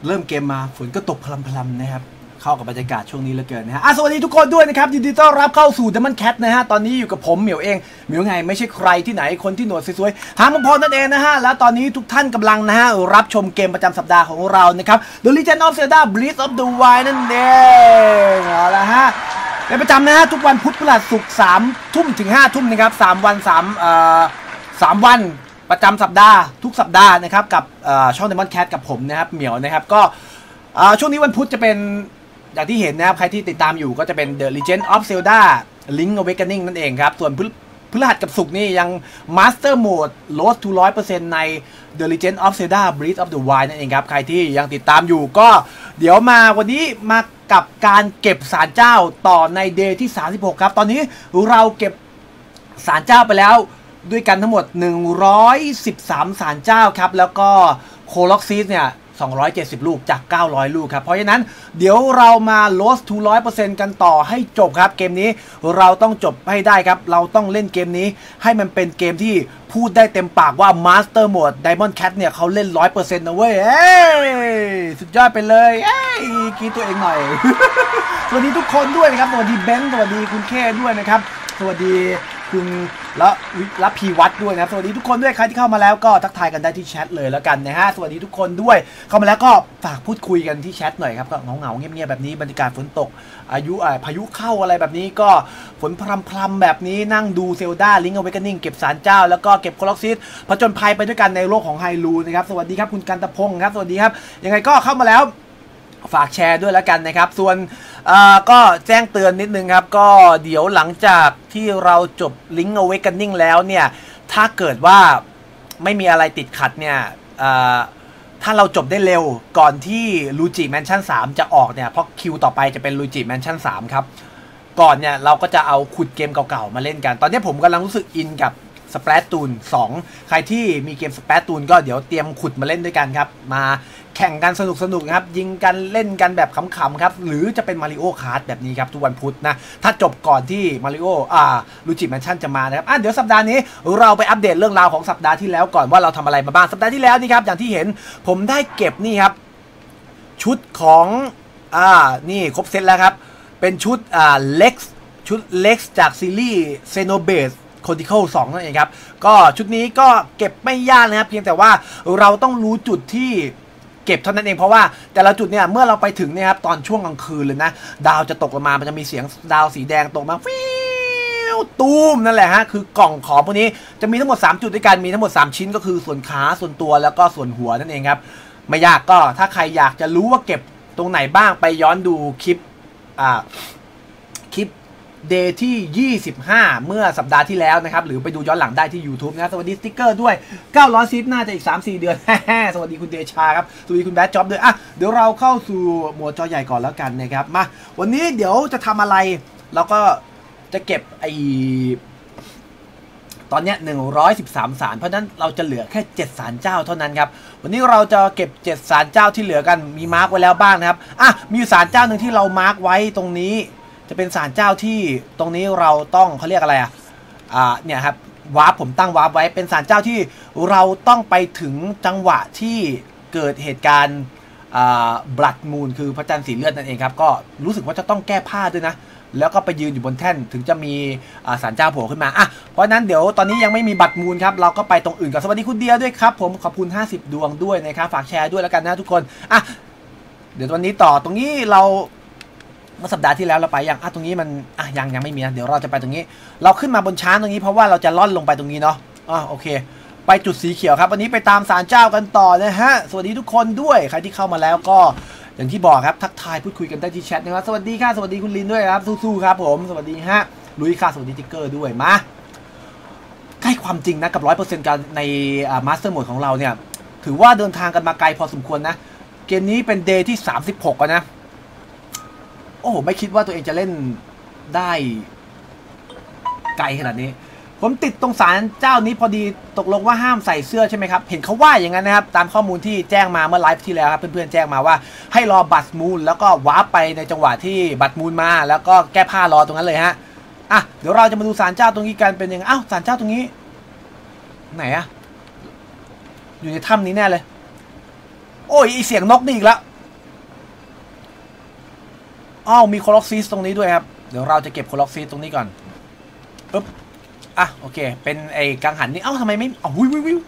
เริ่มเกมมาฝนก็ตกพลัมๆนะครับเข้ากับบรรยากาศช่วงนี้เหลือเกินนะฮะสวัสดีทุกคนด้วยนะครับยินดีต้อนรับเข้าสู่ Diamond Cat นะฮะตอนนี้อยู่กับผมเหมียวเองเหมียวไงไม่ใช่ใครที่ไหนคนที่หนวดสวยๆหางมังพรนั่นเองนะฮะแล้วตอนนี้ทุกท่านกำลังนะฮะรับชมเกมประจำสัปดาห์ของเรานะครับ The Legend of Zelda Breath of the Wild นั่นเองเอาละฮะเป็นประจำนะฮะทุกวันพุธพฤหัสศุกร์3 ทุ่มถึง5 ทุ่มนะครับ3 วัน3 วันประจำสัปดาห์ทุกสัปดาห์นะครับกับช่อง Diamond Cat กับผมนะครับเหมียวนะครับก็ช่วงนี้วันพุธจะเป็นอย่างที่เห็นนะครับใครที่ติดตามอยู่ก็จะเป็น The Legend of Zelda Link Awakening นั่นเองครับส่วนพฤหัสกับศุกร์นี่ยัง Master Mode Load to 100% ใน The Legend of Zelda Breath of the Wild นั่นเองครับใครที่ยังติดตามอยู่ก็เดี๋ยวมาวันนี้มากับการเก็บศาลเจ้าต่อใน Day ที่36ครับตอนนี้เราเก็บศาลเจ้าไปแล้วด้วยกันทั้งหมด113ศาลเจ้าครับแล้วก็โคล็อกซีสเนี่ย270 ลูกจาก900 ลูกครับเพราะฉะนั้นเดี๋ยวเรามาลดto 100% กันต่อให้จบครับเกมนี้เราต้องจบให้ได้ครับเราต้องเล่นเกมนี้ให้มันเป็นเกมที่พูดได้เต็มปากว่า Master Mode Diamond Cat เนี่ยเขาเล่น 100% นะเว้ยสุดยอดไปเลยกีตัวเองหน่อย สวัสดีทุกคนด้วยนะครับสวัสดีเบนซ์สวัสดีคุณเคด้วยนะครับสวัสดีคุณและพีวัดด้วยนะสวัสดีทุกคนด้วยใครที่เข้ามาแล้วก็ทักทายกันได้ที่แชทเลยแล้วกันนะฮะสวัสดีทุกคนด้วยเข้ามาแล้วก็ฝากพูดคุยกันที่แชทหน่อยครับก็เหงาๆเงียบๆแบบนี้บรรยากาศฝนตกพายุเข้าอะไรแบบนี้ก็ฝนพรำๆแบบนี้นั่งดูเซลดาลิงก์เอาไว้กันนิ่งเก็บศาลเจ้าแล้วก็เก็บโคล็อกซิสผจญภัยไปด้วยกันในโลกของไฮรูนะครับสวัสดีครับคุณกันตะพงศ์ครับสวัสดีครับยังไงก็เข้ามาแล้วฝากแชร์ด้วยแล้วกันนะครับส่วนก็แจ้งเตือนนิดนึงครับก็เดี๋ยวหลังจากที่เราจบ Link Awakening แล้วเนี่ยถ้าเกิดว่าไม่มีอะไรติดขัดเนี่ยถ้าเราจบได้เร็วก่อนที่ Luigi Mansion 3 จะออกเนี่ยเพราะคิวต่อไปจะเป็น Luigi Mansion 3 ครับก่อนเนี่ยเราก็จะเอาขุดเกมเก่าๆมาเล่นกันตอนนี้ผมกำลังรู้สึกอินกับSplatoon 2ใครที่มีเกม Splatoon ก็เดี๋ยวเตรียมขุดมาเล่นด้วยกันครับมาแข่งกันสนุกๆครับยิงกันเล่นกันแบบขำๆครับหรือจะเป็นมาริโอคาร์ทแบบนี้ครับทุกวันพุธนะถ้าจบก่อนที่มาริโอลูจิแมนชั่นจะมานะครับเดี๋ยวสัปดาห์นี้เราไปอัปเดตเรื่องราวของสัปดาห์ที่แล้วก่อนว่าเราทำอะไรมาบ้างสัปดาห์ที่แล้วนี่ครับอย่างที่เห็นผมได้เก็บนี่ครับชุดของนี่ครบเซตแล้วครับเป็นชุดเล็กจากซีรีส์ Xenoblade Chronicles 2นั่นเองครับก็ชุดนี้ก็เก็บไม่ยากนะครับเพียงแต่ว่าเราต้องรู้จุดที่เก็บเท่านั้นเองเพราะว่าแต่ละจุดเนี่ยเมื่อเราไปถึงเนี่ยครับตอนช่วงกลางคืนเลยนะดาวจะตกลงมามันจะมีเสียงดาวสีแดงตกมาฟิวตูมนั่นแหละฮะคือกล่องของพวกนี้จะมีทั้งหมด3จุดด้วยกันมีทั้งหมด3ชิ้นก็คือส่วนขาส่วนตัวแล้วก็ส่วนหัวนั่นเองครับไม่ยากก็ถ้าใครอยากจะรู้ว่าเก็บตรงไหนบ้างไปย้อนดูคลิปเดย์ที่25เมื่อสัปดาห์ที่แล้วนะครับหรือไปดูย้อนหลังได้ที่ YouTube นะสวัสดีสติ๊กเกอร์ด้วย900ซิปน่าจะอีก 3-4 เดือน สวัสดีคุณเดชาครับสวัสดีคุณแบทจ็อบด้วยเดี๋ยวเราเข้าสู่หมวดจอใหญ่ก่อนแล้วกันนะครับมาวันนี้เดี๋ยวจะทำอะไรเราก็จะเก็บตอนนี้113ศาลเพราะนั้นเราจะเหลือแค่7ศาลเจ้าเท่านั้นครับวันนี้เราจะเก็บ7ศาลเจ้าที่เหลือกันมีมาร์กไว้แล้วบ้างนะครับมีศาลเจ้าหนึ่งที่เรามาร์กไว้ตรงนี้จะเป็นศาลเจ้าที่ตรงนี้เราต้องเขาเรียกอะไรเนี่ยครับวาร์ปผมตั้งวาร์ปไว้เป็นศาลเจ้าที่เราต้องไปถึงจังหวะที่เกิดเหตุการณ์บลัดมูนคือพระจันทร์สีเลือดนั่นเองครับก็รู้สึกว่าจะต้องแก้ผ้าด้วยนะแล้วก็ไปยืนอยู่บนแท่นถึงจะมีศาลเจ้าโผล่ขึ้นมาเพราะนั้นเดี๋ยวตอนนี้ยังไม่มีบัตรมูลครับเราก็ไปตรงอื่นกันสวัสดีคุณเดียด้วยครับผมขอบคุณ50ดวงด้วยนะครับฝากแชร์ด้วยแล้วกันนะทุกคนเดี๋ยววันนี้ต่อตรงนี้เราเมื่อสัปดาห์ที่แล้วเราไปยังตรงนี้มันยังไม่มีนะเดี๋ยวเราจะไปตรงนี้เราขึ้นมาบนช้างตรงนี้เพราะว่าเราจะล่อนลงไปตรงนี้เนาะโอเคไปจุดสีเขียวครับวันนี้ไปตามศาลเจ้ากันต่อนะฮะสวัสดีทุกคนด้วยใครที่เข้ามาแล้วก็อย่างที่บอกครับทักทายพูดคุยกันได้ที่แชทนะครับสวัสดีค่ะสวัสดีคุณลินด้วยครับสู้ๆครับผมสวัสดีฮะลุยค่ะสวัสดีติ๊กเกอร์ด้วยมาใกล้ความจริงนะกับ 100% กันในมาสเตอร์โหมดของเราเนี่ยถือว่าเดินทางกันมาไกลพอสมควรนะเกมนี้เป็นเดย์ที่36นะโอ้โหไม่คิดว่าตัวเองจะเล่นได้ไกลขนาดนี้ผมติดตรงศาลเจ้านี้พอดีตกลงว่าห้ามใส่เสื้อใช่ไหมครับเห็นเขาว่าอย่างนั้นนะครับตามข้อมูลที่แจ้งมาเมื่อไลฟ์ที่แล้วครับเพื่อนๆแจ้งมาว่าให้รอบัตรมูลแล้วก็วาร์ปไปในจังหวะที่บัตรมูลมาแล้วก็แก้ผ้ารอตรงนั้นเลยฮะเดี๋ยวเราจะมาดูศาลเจ้าตรงนี้กันเป็นยังไงศาลเจ้าตรงนี้ไหนอยู่ในถ้ำนี้แน่เลยโอ้ยเสียงนกนี่อีกแล้วอ้าวมีโคล็อกซีสตรงนี้ด้วยครับเดี๋ยวเราจะเก็บโคล็อกซีสตรงนี้ก่อนปึ๊บอ่ะโอเคเป็นไอ้กังหันนี่เอ้าทำไมไม่อ้าววิว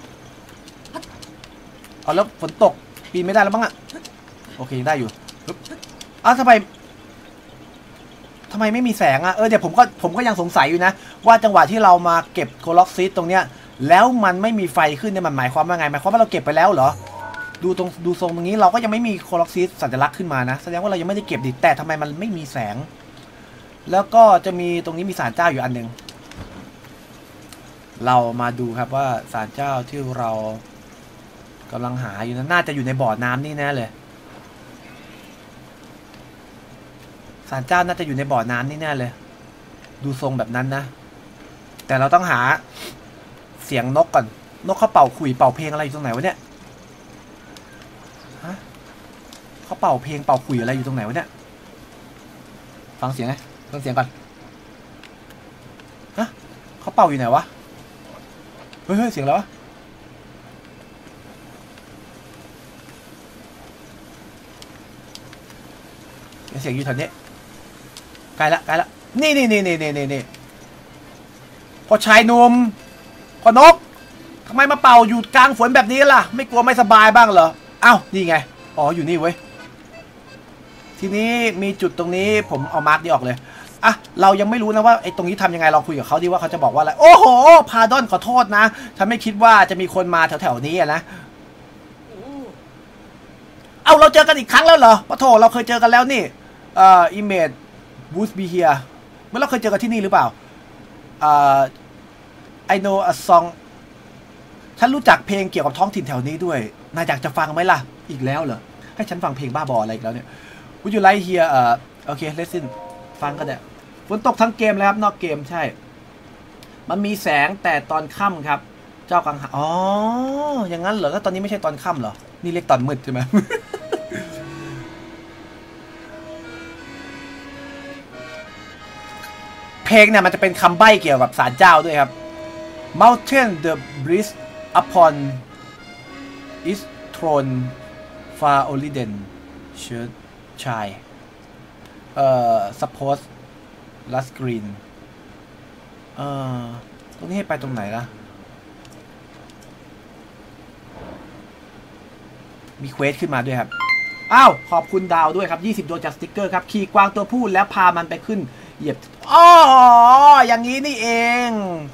เอาแล้วฝนตกปีนไม่ได้แล้วบ้างอะโอเคได้อยู่ปึ๊บอ้าวทำไมไม่มีแสงอะเดี๋ยวผมก็ยังสงสัยอยู่นะว่าจังหวะที่เรามาเก็บโคล็อกซีสตรงเนี้ยแล้วมันไม่มีไฟขึ้นเนี่ยมันหมายความว่าไงหมายความว่าเราเก็บไปแล้วเหรอดูทรงตรงนี้เราก็ยังไม่มีโคล็อกซีสสัญลักษณ์ขึ้นมานะแสดงว่าเรายังไม่ได้เก็บดิแต่ทำไมมันไม่มีแสงแล้วก็จะมีตรงนี้มีศาลเจ้าอยู่อันหนึ่งเรามาดูครับว่าศาลเจ้าที่เรากำลังหาอยู่นั้นน่าจะอยู่ในบ่อน้ำนี่แน่เลยศาลเจ้าน่าจะอยู่ในบ่อน้ำนี่แน่เลยดูทรงแบบนั้นนะแต่เราต้องหาเสียงนกก่อนนกเขาเป่าขลุ่ยเป่าเพลงอะไรอยู่ตรงไหนวะเนี่ยฮะเขาเป่าเพลงเป่าขลุ่ยอะไรอยู่ตรงไหนวะเนี่ยฟังเสียงไงฟังเสียงก่อนฮะเขาเป่าอยู่ไหนวะเฮ้ยเสียงแล้ววะเสียงอยู่แถวนี้ใกล้ละนี่พอชายหนุ่มพอนกทำไมมาเป่าอยู่กลางฝนแบบนี้ล่ะไม่กลัวไม่สบายบ้างเหรออ้าวนี่ไงอ๋ออยู่นี่เว้ยทีนี้มีจุดตรงนี้ผมเอามาร์กนี่ออกเลยอ่ะเรายังไม่รู้นะว่าไอ้ตรงนี้ทำยังไงลองคุยกับเขาดิว่าเขาจะบอกว่าอะไรโอ้โหพาดอนขอโทษนะฉันไม่คิดว่าจะมีคนมาแถวนี้นะเอาเราเจอกันอีกครั้งแล้วเหรอปะโถเราเคยเจอกันแล้วนี่image would be here เมื่อเราเคยเจอกันที่นี่หรือเปล่าI know a song ฉันรู้จักเพลงเกี่ยวกับท้องถิ่นแถวนี้ด้วยนายอยากจะฟังไหมล่ะอีกแล้วเหรอให้ฉันฟังเพลงบ้าบออะไรอีกแล้วเนี่ย Would you like hear โอเค listen ฟังกันเนี่ยฝนตกทั้งเกมแล้วครับนอกเกมใช่มันมีแสงแต่ตอนค่ำครับเจ้ากังหันอ๋ออย่างนั้นเหรอแล้วตอนนี้ไม่ใช่ตอนค่ำเหรอนี่เรียกตอนมืดใช่ไหม เพลงเนี่ยมันจะเป็นคำใบ้เกี่ยวกับศาลเจ้าด้วยครับ Mountain the breeze upon its throne far oliden should shine suppose last green ตรงนี้ให้ไปตรงไหนล่ะมีเควสขึ้นมาด้วยครับอ้าวขอบคุณดาวด้วยครับ20 ดวงจากสติ๊กเกอร์ครับขี่กวางตัวผู้แล้วพามันไปขึ้นเหยียบอ๋ออย่างนี้นี่เอง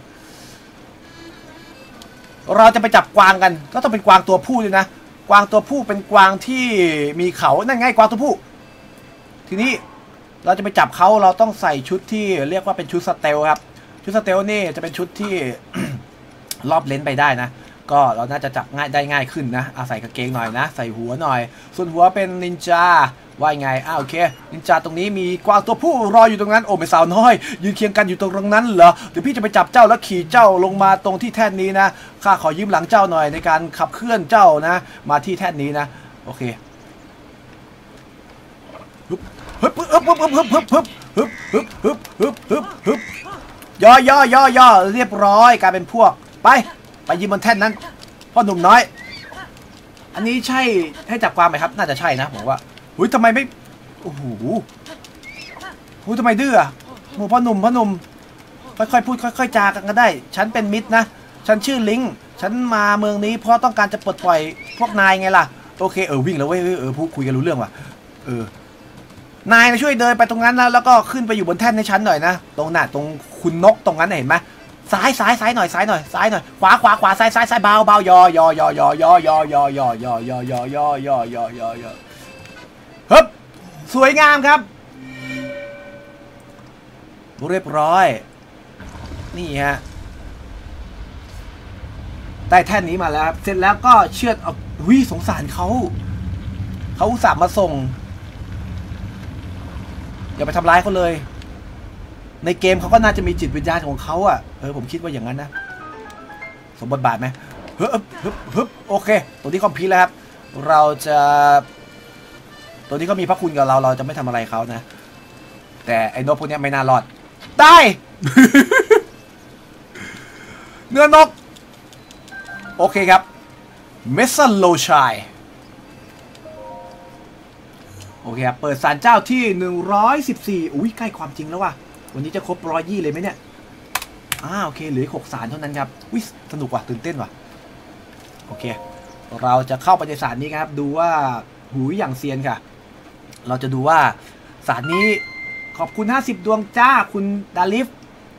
เราจะไปจับกวางกันก็ต้องเป็นกวางตัวผู้ด้วยนะกวางตัวผู้เป็นกวางที่มีเขานั่นไงกวางตัวผู้ทีนี้เราจะไปจับเขาเราต้องใส่ชุดที่เรียกว่าเป็นชุดสเตลครับชุดสเตลนี่จะเป็นชุดที่ รอบเลนไปได้นะก็เราน่าจะจับง่ายได้ง่ายขึ้นนะใส่กางเกงหน่อยนะใส่หัวหน่อยส่วนหัวเป็นนินจาว่าไงโอเคนินจาตรงนี้มีกวางตัวผู้รออยู่ตรงนั้นโอ้ไม่สาวน้อยยืนเคียงกันอยู่ตรงนั้นเหรอเดี๋ยวพี่จะไปจับเจ้าแล้วขี่เจ้าลงมาตรงที่แท่นนี้นะข้าขอยืมหลังเจ้าหน่อยในการขับเคลื่อนเจ้านะมาที่แท่นนี้นะโอเคฮึบย่อเรียบร้อยกลายเป็นพวกไปยืนบนแท่นนั้นพ่อหนุ่มน้อยอันนี้ใช่ให้จับความไหมครับน่าจะใช่นะผมว่าหุ้ยทำไมไม่โอ้โหทำไมดื้อโอ้พ่อหนุ่มค่อยๆพูดค่อยๆจากันก็ได้ฉันเป็นมิตรนะฉันชื่อลิงฉันมาเมืองนี้เพราะต้องการจะปลดปล่อยพวกนายไงล่ะโอเควิ่งแล้วเว้ยพูดคุยกันรู้เรื่องว่ะนายช่วยเดินไปตรงนั้นนะแล้วก็ขึ้นไปอยู่บนแท่นในชั้นหน่อยนะตรงตรงคุณนกตรงนั้นเห็นไหมซ้ายหน่อยขวาซ้ายเบายอฮึบสวยงามครับเรียบร้อยนี่ฮะได้แท่นนี้มาแล้วเสร็จแล้วก็เชือดเอาสงสารเขาอุตส่าห์มาส่งอย่าไปทำร้ายเขาเลยในเกมเขาก็น่าจะมีจิตวิญญาณของเขาผมคิดว่าอย่างนั้นนะสมบทบาทไหมฮึบโอเคตัวนี้คอมพิวแล้วครับเราจะตัวนี้ก็มีพระคุณกับเราจะไม่ทำอะไรเขานะแต่ไอ้นกพวกนี้ไม่น่ารอดได้ เนื้อนกโอเคครับเมสซัลโลชัยโอเคครับเปิดศาลเจ้าที่114อุ้ยใกล้ความจริงแล้วว่ะวันนี้จะครบ120เลยไหมเนี่ยโอเคเหลือ6ศาลเท่านั้นครับอุ้ยสนุกว่ะตื่นเต้นว่ะโอเคเราจะเข้าไปในศาลนี้ครับดูว่าหูยอย่างเซียนค่ะเราจะดูว่าศาลนี้ขอบคุณ50ดวงจ้าคุณดาลิฟ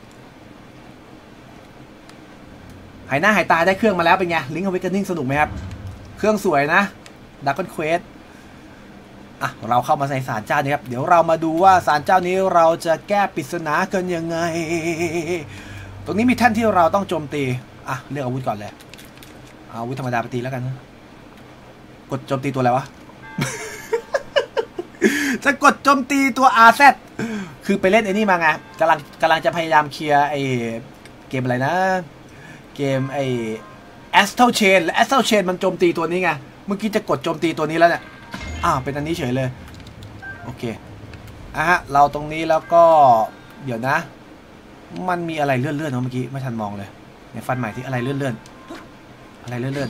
หายหน้าหายตาได้เครื่องมาแล้วเป็นไงลิงก์เอาไว้กันนิ่งสนุกไหมครับเครื่องสวยนะดักก้อนเควสเราเข้ามาในศาลเจ้านี้ครับเดี๋ยวเรามาดูว่าศาลเจ้านี้เราจะแก้ปริศนากันยังไงตรงนี้มีแท่นที่เราต้องโจมตีเลือกอาวุธก่อนเลยอาวุธธรรมดาไปตีแล้วกันกดโจมตีตัวอะไรวะ จะกดโจมตีตัว RZ คือไปเล่นไอ้นี่มาไงกำลังจะพยายามเคลียร์ไอ้เกมอะไรนะเกมไอ้ Astral Chain และ Astral Chain มันโจมตีตัวนี้ไงเมื่อกี้จะกดโจมตีตัวนี้แล้วเนี่ยเป็นอันนี้เฉยเลยโอเคเราตรงนี้แล้วก็เดี๋ยวนะมันมีอะไรเลื่อนเนาะเมื่อกี้ไม่ทันมองเลยในฟันใหม่ที่อะไรเลื่อนอะไรเลื่อน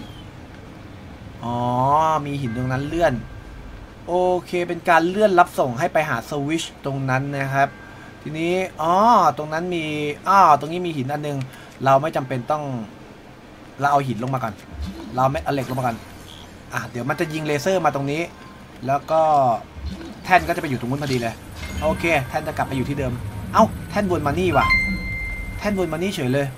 มีหินตรงนั้นเลื่อนโอเคเป็นการเลื่อนรับส่งให้ไปหาสวิชตรงนั้นนะครับทีนี้ตรงนั้นมีตรงนี้มีหินอันนึงเราไม่จำเป็นต้องเราเอาหินลงมาก่อนเราไม่เอาเหล็กลงมาก่อนเดี๋ยวมันจะยิงเลเซอร์มาตรงนี้แล้วก็แท่นก็จะไปอยู่ตรงนู้นพอดีเลยโอเคแท่นจะกลับไปอยู่ที่เดิมแท่นวนมานี่ว่ะแท่นวนมานี่เฉยเลย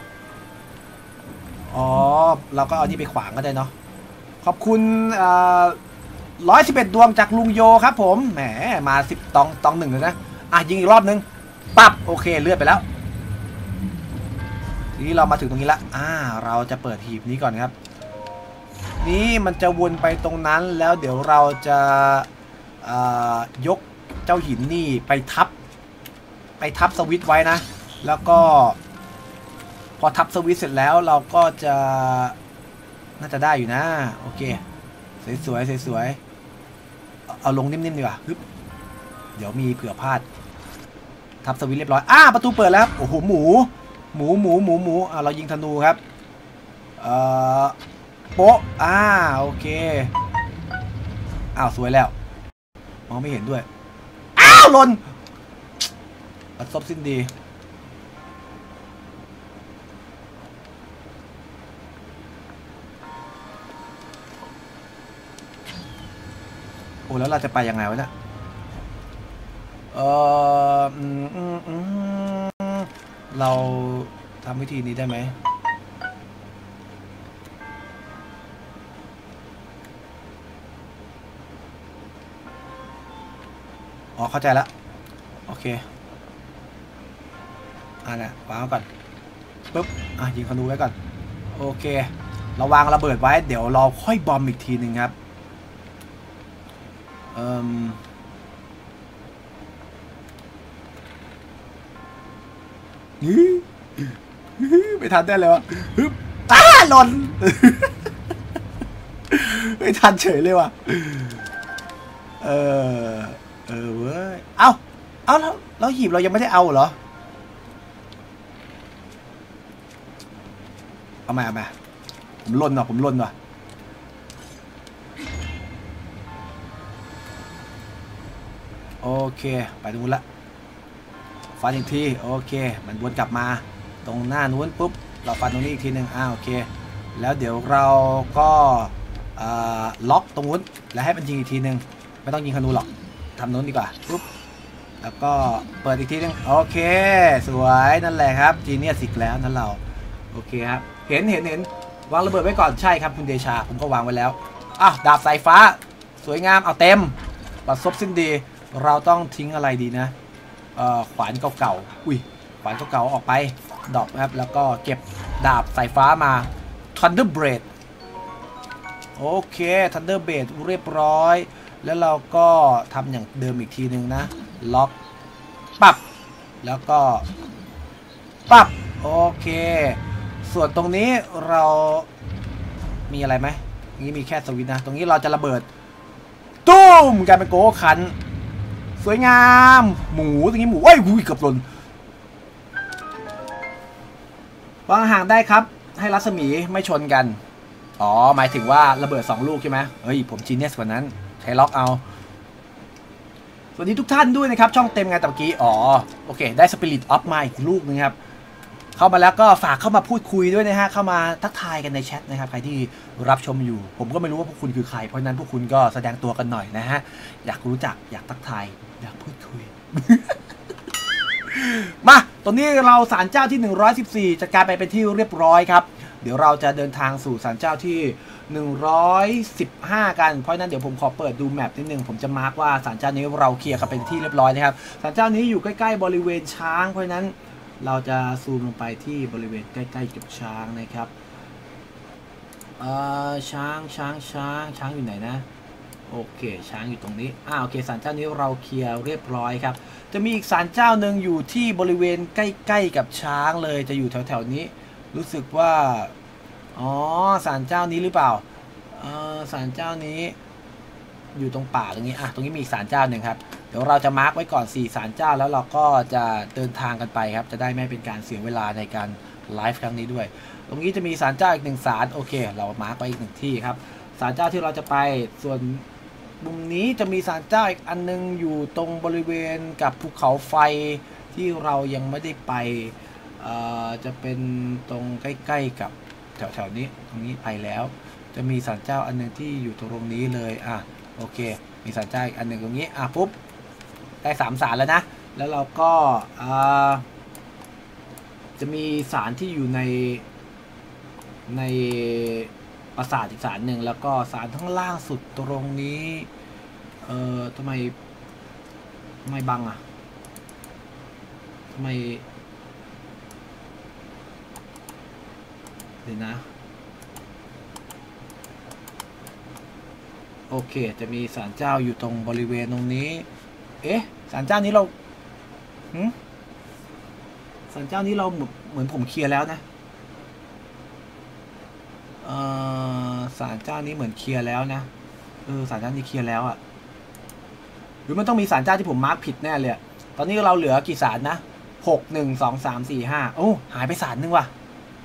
เราก็เอานี่ไปขวางก็ได้เนาะขอบคุณ111ดวงจากลุงโยครับผมแหมมา10ตอง1เลยนะยิงอีกรอบนึงปั๊บโอเคเลื่อนไปแล้วทีนี้เรามาถึงตรงนี้ละเราจะเปิดหีบนี้ก่อนครับนี่มันจะวนไปตรงนั้นแล้วเดี๋ยวเราจะยกเจ้าหินนี่ไปทับสวิตช์ไว้นะแล้วก็พอทับสวิตช์เสร็จแล้วเราก็จะน่าจะได้อยู่นะโอเคสวยเอาลงนิ่มๆดีกว่าเดี๋ยวมีเผื่อพลาดทับสวิตช์เรียบร้อยประตูเปิดแล้วโอ้โหหมูเรายิงธนูครับโป๊ะโอเคสวยแล้วมองไม่เห็นด้วยหล่นอัดซบสิ้นดีแล้วเราจะไปยังไงวะเนี่ยเราทำวิธีนี้ได้ไหมเข้าใจแล้วโอเคเนี่ยวางก่อนปุ๊บยิงธนูไว้ก่อนโอเคเราวางระเบิดไว้เดี๋ยวเราค่อยบอมอีกทีหนึ่งครับไม่ทันได้เลยวะหล่นไม่ทันเฉยเลยว่ะเว้ยแล้วหีบเรายังไม่ได้เอาเหรอเอามาผมล่นว่ะโอเคไปตรงนู้นละฟันอีกทีโอเคมันวนกลับมาตรงหน้านู้นปุ๊บเราฟันตรงนี้อีกทีหนึ่งโอเคแล้วเดี๋ยวเราก็ล็อกตรงนู้นแล้วให้มันยิงอีกทีหนึ่งไม่ต้องยิงธนูหรอกทำนู้นดีกว่าปุ๊บแล้วก็เปิดอีกทีนึงโอเคสวยนั่นแหละครับจีเนียสอีกแล้วนั่นเราโอเคครับเห็นวางระเบิดไว้ก่อนใช่ครับคุณเดชาผมก็วางไว้แล้วดาบสายฟ้าสวยงามเอาเต็มปัดซบสิ้นดีเราต้องทิ้งอะไรดีนะขวานเก่าขวานเก่าออกไปดอกนะครับแล้วก็เก็บดาบสายฟ้ามา Thunder Blade โอเค Thunder Blade เรียบร้อยแล้วเราก็ทำอย่างเดิมอีกทีนึงนะล็อกปั๊บแล้วก็ปั๊บโอเคส่วนตรงนี้เรามีอะไรไหมนี่มีแค่สวิตช์นะตรงนี้เราจะระเบิดตุ้มกลายเป็นโกขันสวยงามหมูตรงนี้หมูเกือบหล่นวางห่างได้ครับให้รัศมีไม่ชนกันหมายถึงว่าระเบิด2ลูกใช่ไหมผมจีเนียสกว่านั้นใช้ล็อกเอาสวัสดีทุกท่านด้วยนะครับช่องเต็มไงตะกี้อ๋อโอเคได้สปิริตออฟมาอีกลูกนึงครับเข้ามาแล้วก็ฝากเข้ามาพูดคุยด้วยนะฮะเข้ามาทักทายกันในแชทนะครับใครที่รับชมอยู่ผมก็ไม่รู้ว่าพวกคุณคือใครเพราะนั้นพวกคุณก็แสดงตัวกันหน่อยนะฮะอยากรู้จักอยากทักทายอยากพูดคุย มาตอนนี้เราศาลเจ้าที่114จัดการไปเป็นที่เรียบร้อยครับเดี๋ยวเราจะเดินทางสู่ศาลเจ้าที่115กันเพราะนั้นเดี๋ยวผมขอเปิดดูแมปนิดนึงผมจะมาร์กว่าศาลเจ้านี้เราเคลียร์กันเป็นที่เรียบร้อยนะครับศาลเจ้านี้อยู่ใกล้ๆบริเวณช้างเพราะนั้นเราจะซูมลงไปที่บริเวณใกล้ๆกับช้างนะครับช้างอยู่ไหนนะโอเคช้างอยู่ตรงนี้โอเคศาลเจ้านี้เราเคลียร์เรียบร้อยครับจะมีอีกศาลเจ้าหนึ่งอยู่ที่บริเวณใกล้ๆกับช้างเลยจะอยู่แถวๆนี้รู้สึกว่าศาลเจ้านี้หรือเปล่าศาลเจ้านี้อยู่ตรงป่าตรงนี้ตรงนี้มีศาลเจ้าหนึ่งครับเดี๋ยวเราจะมาร์กไว้ก่อน4ศาลเจ้าแล้วเราก็จะเดินทางกันไปครับจะได้ไม่เป็นการเสียเวลาในการไลฟ์ครั้งนี้ด้วยตรงนี้จะมีศาลเจ้าอีก1ศาลโอเคเรามาร์กไว้อีก1ที่ครับศาลเจ้าที่เราจะไปส่วนมุมนี้จะมีศาลเจ้าอีกอันนึงอยู่ตรงบริเวณกับภูเขาไฟที่เรายังไม่ได้ไปจะเป็นตรงใกล้ๆกับแถวๆนี้ตรงนี้ไปแล้วจะมีศาลเจ้าอันนึงที่อยู่ตรงนี้เลยโอเคมีศาลเจ้าอีกอันนึงตรงนี้ปุ๊บได้3ศาลแล้วนะแล้วเราก็จะมีศาลที่อยู่ในปราสาทอีกศาลหนึ่งแล้วก็ศาลข้างล่างสุดตรงนี้ทำไมบังทำไมเดี๋ยวนะโอเคจะมีศาลเจ้าอยู่ตรงบริเวณตรงนี้ศาลเจ้านี้เราศาลเจ้านี้เราเหมือนผมเคลียร์แล้วนะศาลเจ้านี้เหมือนเคลียร์แล้วนะศาลเจ้านี้เคลียร์แล้วหรือมันต้องมีศาลเจ้าที่ผมมาร์กผิดแน่เลยตอนนี้เราเหลือกี่ศาลนะ6 1 2 3 4 5หายไปศาลนึงว่ะ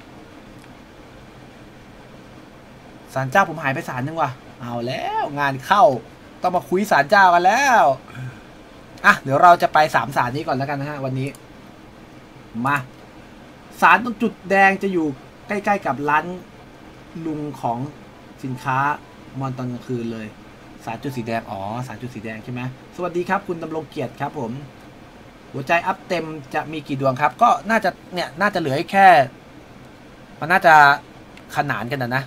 ศาลเจ้าผมหายไปศาลนึงว่ะเอาแล้วงานเข้าต้องมาคุยศาลเจ้ากันแล้วเดี๋ยวเราจะไป3ศาลนี้ก่อนแล้วกันนะฮะวันนี้มาศาลตรงจุดแดงจะอยู่ใกล้ๆกับร้านลุงของสินค้ามอนตอนกลางคืนเลยศาลจุดสีแดงศาลจุดสีแดงใช่ไหมสวัสดีครับคุณดำรงเกียรติครับผมหัวใจอัพเต็มจะมีกี่ดวงครับก็น่าจะเหลือแค่มันน่าจะขนานกันนะ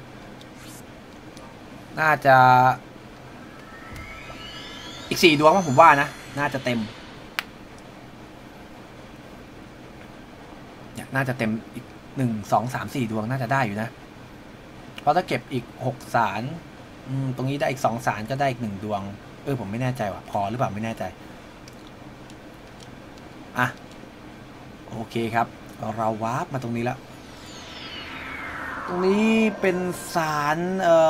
น่าจะอีก4ดวงผมว่านะน่าจะเต็มน่าจะเต็มอีก1 2 3 4ดวงน่าจะได้อยู่นะเพราะถ้าเก็บอีก6ศาลตรงนี้ได้อีก2ศาลก็ได้อีก1ดวงผมไม่แน่ใจว่าพอหรือเปล่าไม่แน่ใจโอเคครับเราวาร์ปมาตรงนี้แล้วตรงนี้เป็นศาล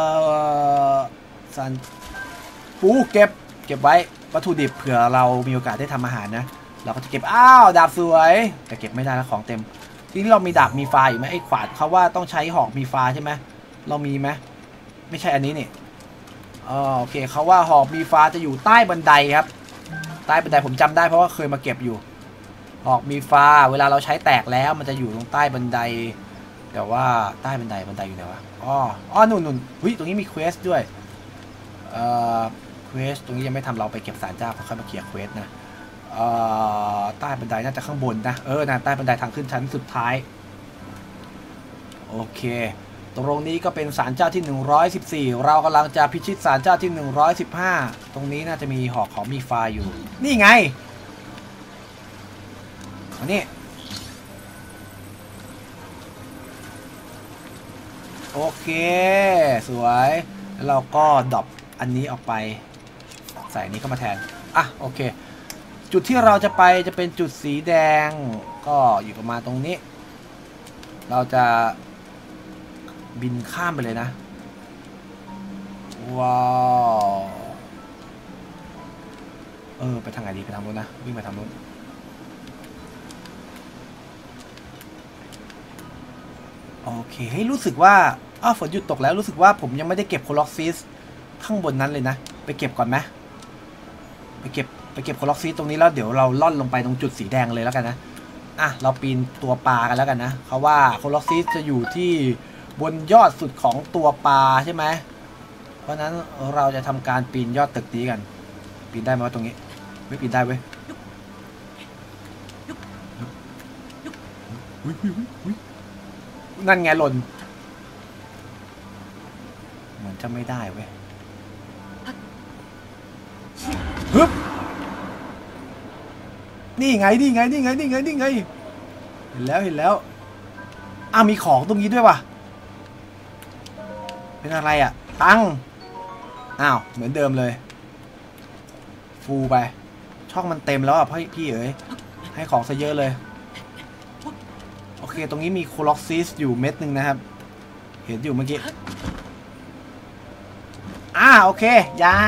ปูเก็บไว้วัตถุดิบเผื่อเรามีโอกาสได้ทำอาหารนะเราก็จะเก็บดาบสวยแต่เก็บไม่ได้แล้วของเต็มทีนี้เรามีดาบมีฟ้าอยู่ไหมขวานเขาว่าต้องใช้หอกมีฟ้าใช่ไหมเรามีไหมไม่ใช่อันนี้นี่โอเคเขาว่าหอกมีฟ้าจะอยู่ใต้บันไดครับใต้บันไดผมจำได้เพราะว่าเคยมาเก็บอยู่หอกมีฟ้าเวลาเราใช้แตกแล้วมันจะอยู่ตรงใต้บันไดแต่ว่าใต้บันไดอยู่ไหนวะนู่นตรงนี้มีเควสด้วยเควสตรงนี้ยังไม่ทำเราไปเก็บศาลเจ้าค่อยมาเคลียร์เควสนะใต้บันไดน่าจะข้างบนนะใต้บันไดทางขึ้นชั้นสุดท้ายโอเคตรงนี้ก็เป็นศาลเจ้าที่114เรากำลังจะพิชิตศาลเจ้าที่115ตรงนี้น่าจะมีหอกของมีฟ้าอยู่นี่ไงอันนี้โอเคสวยแล้วเราก็ดรอปอันนี้ออกไปใส่อันนี้เข้ามาแทนโอเคจุดที่เราจะไปจะเป็นจุดสีแดงก็อยู่ประมาณตรงนี้เราจะบินข้ามไปเลยนะว้าวไปทางไหนดีไปทางนู้นนะวิ่งไปทางนู้นโอเครู้สึกว่าฝนหยุดตกแล้วรู้สึกว่าผมยังไม่ได้เก็บโคล็อกซิสข้างบนนั้นเลยนะไปเก็บก่อนไหมไปเก็บไปเก็บโคล็อกซีตรงนี้แล้วเดี๋ยวเราล่อนลงไปตรงจุดสีแดงเลยแล้วกันนะอ่ะเราปีนตัวปลากันแล้วกันนะเพราะว่าโคล็อกซีจะอยู่ที่บนยอดสุดของตัวปลาใช่ไหมเพราะนั้นเราจะทำการปีนยอดตึกนี้กันปีนได้ไหมวะตรงนี้ไม่ปีนได้เว้ยนั่นไงหล่นเหมือนจะไม่ได้เว้ยฮึบนี่ไงเห็นแล้วมีของตรงนี้ด้วยว่ะเป็นอะไรอ่ะตังเหมือนเดิมเลยฟูไปช่องมันเต็มแล้วอ่ะพี่เอ๋ยให้ของซะเยอะเลยโอเคตรงนี้มีโคล็อกซิสอยู่เม็ดหนึ่งนะครับเห็นอยู่เมื่อกี้โอเคยา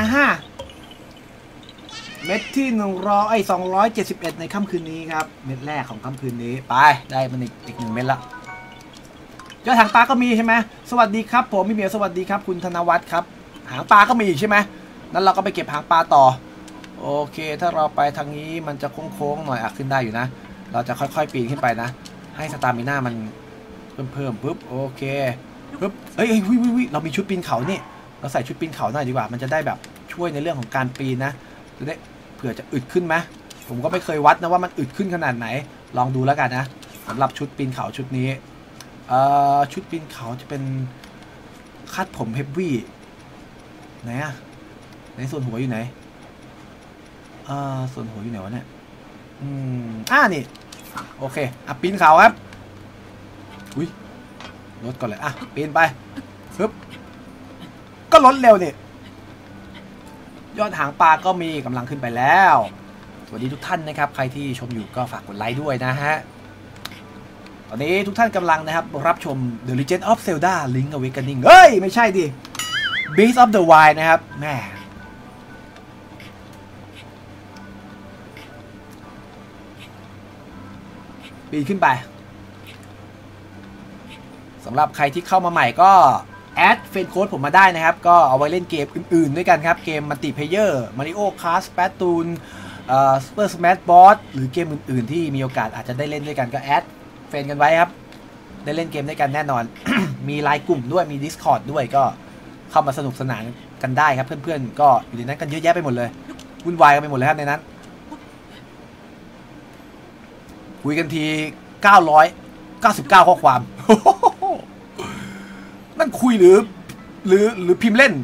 5เม็ดที่271ในค่ำคืนนี้ครับเม็ดแรกของค่ำคืนนี้ไปได้มันอีก1เม็ดละยอดหางปลาก็มีใช่ไหมสวัสดีครับผมพี่เหมียวสวัสดีครับคุณธนวัฒน์ครับหางปลาก็มีใช่ไหมนั้นเราก็ไปเก็บหางปลาต่อโอเคถ้าเราไปทางนี้มันจะโค้งๆหน่อยขึ้นได้อยู่นะเราจะค่อยๆปีนขึ้นไปนะให้สตามิน่ามันเพิ่มปุ๊บโอเคปุ๊บเฮ้ยเรามีชุดปีนเขานี่เราใส่ชุดปีนเขาหน่อยดีกว่ามันจะได้แบบช่วยในเรื่องของการปีนนะจะได้เผื่อจะอึดขึ้นไหมผมก็ไม่เคยวัดนะว่ามันอึดขึ้นขนาดไหนลองดูแล้วกันนะสำหรับชุดปีนเขาชุดนี้ชุดปีนเขาจะเป็นคาดผมเฮฟวี่ไหนในส่วนหัวอยู่ไหนส่วนหัวอยู่ไหนวะเนี่ยนี่โอเคปีนเขาครับอุ้ยลดก่อนเลยปีนไปปึ๊บก็ลดเร็วนี่ยอดหางปลาก็มีกำลังขึ้นไปแล้วสวัสดีทุกท่านนะครับใครที่ชมอยู่ก็ฝากกดไลค์ด้วยนะฮะตอนนี้ทุกท่านกำลังนะครับรับชม The Legend of Zelda Link Awakening เฮ้ยไม่ใช่ดิ Breath of the Wild นะครับแม่ปีนขึ้นไปสำหรับใครที่เข้ามาใหม่ก็แอดเฟนโค้ดผมมาได้นะครับก็เอาไว้เล่นเกมอื่นๆด้วยกันครับเกมมัลติเพลเยอร์มาริโอคาร์สแปตตูนซูเปอร์สแมชบอสหรือเกมอื่นๆที่มีโอกาสอาจจะได้เล่นด้วยกันก็แอดเฟนกันไว้ครับได้เล่นเกมด้วยกันแน่นอน มีไลน์กลุ่มด้วยมี Discord ด้วยก็เข้ามาสนุกสนานกันได้ครับเพื่อนๆก็อยู่ในนั้นกันเยอะแยะไปหมดเลยวุ่นวายกันไปหมดเลยครับในนั้นคุยกันที999ข้อความ นั่นคุยหรือพิมพ์เล่น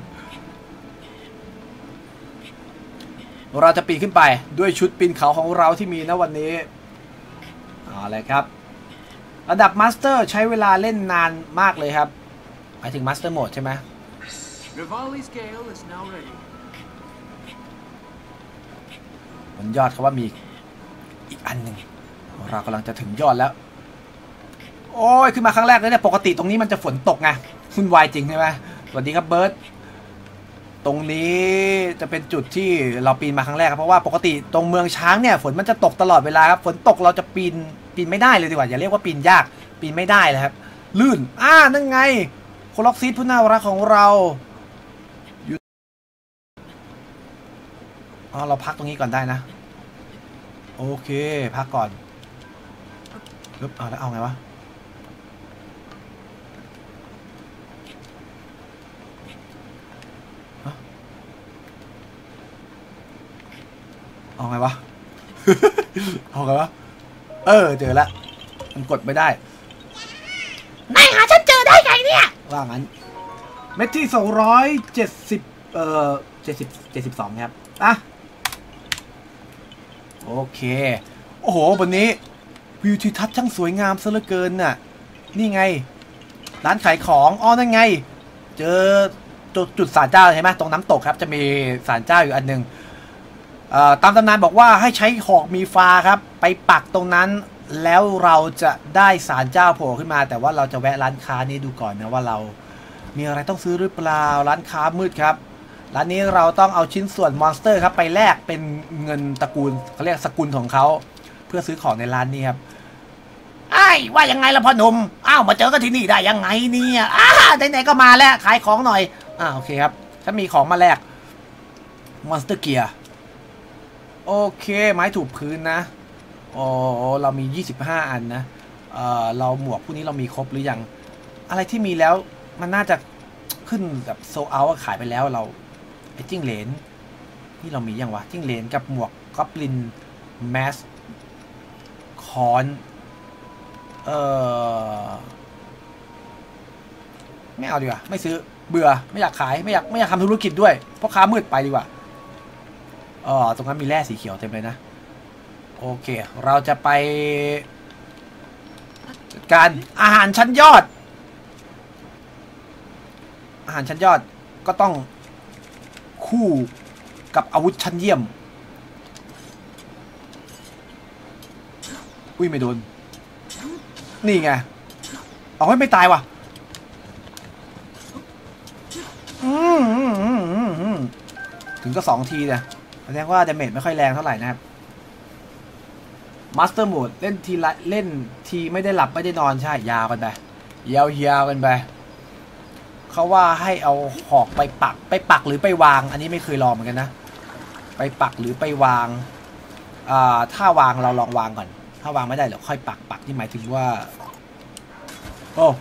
เราจะปีนขึ้นไปด้วยชุดปีนเขาของเราที่มีณวันนี้อะไรครับระดับมาสเตอร์ใช้เวลาเล่นนานมากเลยครับหมายถึงมาสเตอร์โหมดใช่ไหมบนยอดเขาว่ามีอีกอันหนึ่งเรากำลังจะถึงยอดแล้วโอ้ยขึ้นมาครั้งแรกเลยเนี่ยปกติตรงนี้มันจะฝนตกไงวุ่นวายจริงใช่ไหมสวัสดีครับเบิร์ตตรงนี้จะเป็นจุดที่เราปีนมาครั้งแรกครับเพราะว่าปกติตรงเมืองช้างเนี่ยฝนมันจะตกตลอดเวลาครับฝนตกเราจะปีนไม่ได้เลยดีกว่าอย่าเรียกว่าปีนยากปีนไม่ได้เลยครับลื่นนั่นไงโคล็อกซีดผู้น่ารักของเราเราพักตรงนี้ก่อนได้นะโอเคพักก่อนปึ๊บแล้วเอาไงวะเอาไงวะ เอาไงวะเจอละมันกดไม่ได้นายหาฉันเจอได้ไงเนี่ยว่างั้นเม็ดที่272ครับโอเคโอ้โหบนนี้วิวทิวทัศน์ช่างสวยงามซะเหลือเกินน่ะนี่ไงร้านขายของนั่นไงเจอจุดศาลเจ้าเห็นไหมตรงน้ำตกครับจะมีศาลเจ้าอยู่อันหนึ่งตามตำนานบอกว่าให้ใช้หอกมีฟ้าครับไปปักตรงนั้นแล้วเราจะได้ศาลเจ้าโผล่ขึ้นมาแต่ว่าเราจะแวะร้านค้านี้ดูก่อนนะว่าเรามีอะไรต้องซื้อหรือเปล่าร้านค้ามืดครับร้านนี้เราต้องเอาชิ้นส่วนมอนสเตอร์ครับไปแลกเป็นเงินตระกูลเขาเรียกสกุลของเขาเพื่อซื้อของในร้านนี้ครับว่ายังไงล่ะพ่อหนุ่มมาเจอกันที่นี่ได้ยังไงเนี่ยไหนๆก็มาแล้วขายของหน่อยโอเคครับฉันมีของมาแลกมอนสเตอร์เกียร์โอเคไม้ถูกพื้นนะอ๋อเรามี25อันนะเราหมวกพวกนี้เรามีครบหรือยังอะไรที่มีแล้วมันน่าจะขึ้นแบบโซเอาขายไปแล้วเราไอ้จิ้งเหลนนี่เรามียังวะจิ้งเหลนกับหมวกก็ปลินแมสคอนไม่เอาดีกว่าไม่ซื้อเบื่อไม่อยากขายไม่อยากทำธุรกิจด้วยเพราะค้ามืดไปดีกว่าตรงนั้นมีแร่สีเขียวเต็มเลยนะโอเคเราจะไปจัดการอาหารชั้นยอดก็ต้องคู่กับอาวุธชั้นเยี่ยมอุ้ยไม่โดนนี่ไงเอาไว้ไม่ตายว่ะถึงก็2 ทีเนี่ยแสดงว่าดาเมจไม่ค่อยแรงเท่าไหร่นะครับมาสเตอร์โหมดเล่นทีไม่ได้หลับไม่ได้นอนใช่ยาวกันไปยาวกันไปเขาว่าให้เอาหอกไปปักหรือไปวางอันนี้ไม่เคยลองเหมือนกันนะไปปักหรือไปวางถ้าวางเราลองวางก่อนถ้าวางไม่ได้เดี๋ยวค่อยปักที่หมายถึงว่าโอ้